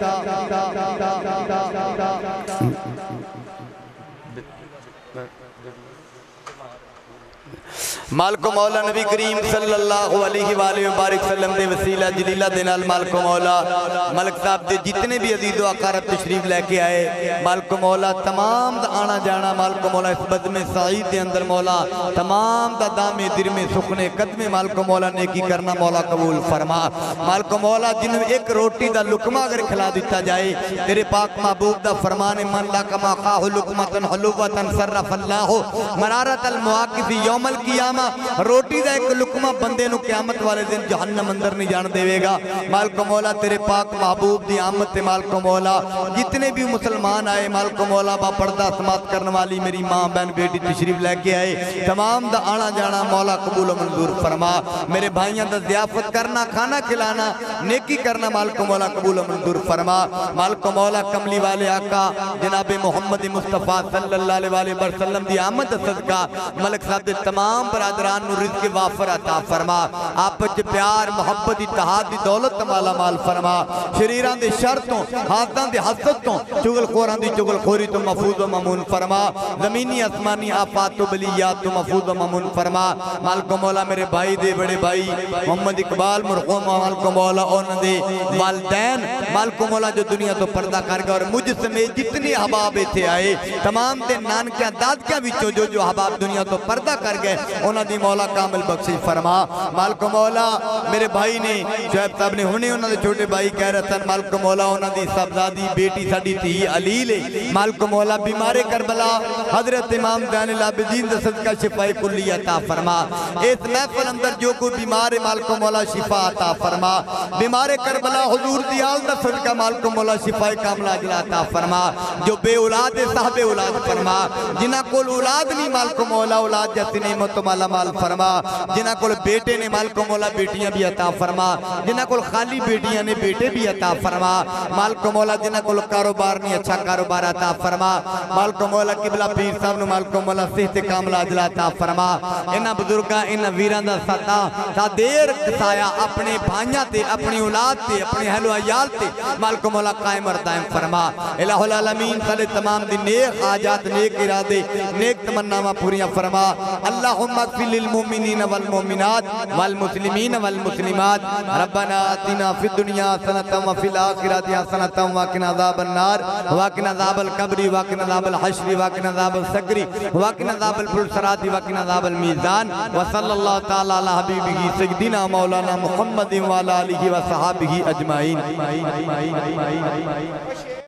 S5: مالک و مولا نبی کریم صلی اللہ علیہ وآلہ وبارک وسلم دے وسیلہ جلیلہ دینال مالک و مولا ملک صاحب دے جتنے بھی عزیز و اقارب تشریف لے کے آئے مالک و مولا تمام دا آنا جانا مالک و مولا اس بدم سعید دے اندر مولا تمام دا دام درم سخن قدم مالک و مولا نیکی کرنا مولا قبول فرما مالک و مولا جنہوں ایک روٹی دا لکمہ اگر کھلا دیتا جائے تیرے پاک محبوب دا فرمان من لکما خواہ لکمتن حلوتن صرف اللہ مرارت المواقف یوم القیامہ روٹی دا ایک لکمہ بندے نو قیامت والے دن جہنم اندر نہیں جان دے گا مالک و مولا تیرے پاک محبوب دی آمد تے مالک و مولا جتنے بھی مسلمان آئے مالک و مولا با پردہ سماعت کرنے والی میری ماں بہن بیٹی تشریف لے کے آئے تمام دا آنا جانا مولا قبول و منظور فرما میرے بھائیاں دا ضیافت کرنا کھانا کھلانا نیکی کرنا مالک و مولا قبول و منظور فرما مالک و مولا کملی والے آقا جناب محمد مصطفیٰ صلی اللہ علیہ وسلم دی آمد صدقہ ملک صاحب دے تمام برادران نو رزق وافر عطا فرما آپس پیار محبت اتحاد دی دولت مالا مال فرما شریران دے شرطوں حادثان دے حسدتوں چگل خوران دی چگل خوری تو محفوظ و ممون فرما زمینی اسمانی آفات و بلیات تو محفوظ و ممون فرما مالکو مولا میرے بھائی دے بڑے بھائی محمد اقبال مرحوم مالکو مولا اون دے والدین مالکو مولا جو دنیا تو پردہ کر گئے اور مجھ سمیت جتنی حباب تھے آئے تمام دے نانکیاں دادکیاں بھی جو جو حباب دنیا تو پردہ کر گئے انہاں دی مولا کامل بخشش فرما مالکو مولا میرے بھائی نے شعیب صاحب نے ہونے انہاں دے چھوٹے بھائی کہہ رہا تھا مالکو مولا انہاں دی صاحبزادی بیٹی ساڑی تھی علیل مالکو مولا بیمار کربلا حضرت امام زین العابدین دے صدقہ شفاء کلی عطا فرما اس محفل اندر جو کوئی بیمار مالکو مولا شفا عطا فرما بیمار کربلا حضور دی آل دا صدقہ مالکو مولا شفاء کاملہ اجلا عطا فرما جو بے اولاد صاحب اولاد فرما جنہ کول اولاد نہیں مالکو مولا اولاد جیسی نعمت مالا مال فرما جنہ کول بیٹے نے مالکو مولا بیٹیاں بھی عطا فرما جنہ کول خالی بیٹیاں نے بیٹے بھی عطا فرما مالکو مولا جنہ کول کاروبار نہیں اچھا کاروبار عطا فرما مالکو مولا قبلہ پیر صاحب نے مالکو مولا صحت کاملہ اجلا عطا فرما انہ بزرگاں انہ ویران دا ستا تا دیر کسایا اپنے بھائیاں تے اپنی اولاد تے اپنے اہل و عیال تے مالکو مولا قائم اور دائم فرما الہ العالمین صلی تمام دی نیک حاجات نیک ارادے نیک تمنامہ پوریاں فرما اللہم اغفر للمومنین والمومنات والمسلمین والمسلمات ربنا آتنا فی الدنیا حسنۃ وفی الآخرۃ حسنۃ وقنا عذاب النار وقنا عذاب القبر وقنا عذاب الحشر وقنا عذاب السقر وقنا عذاب الفلسرات وقنا عذاب الميزان وصلی اللہ تعالی علی حبیبہ سیدنا مولانا محمد وعلی آلہ وصحابہ اجمعین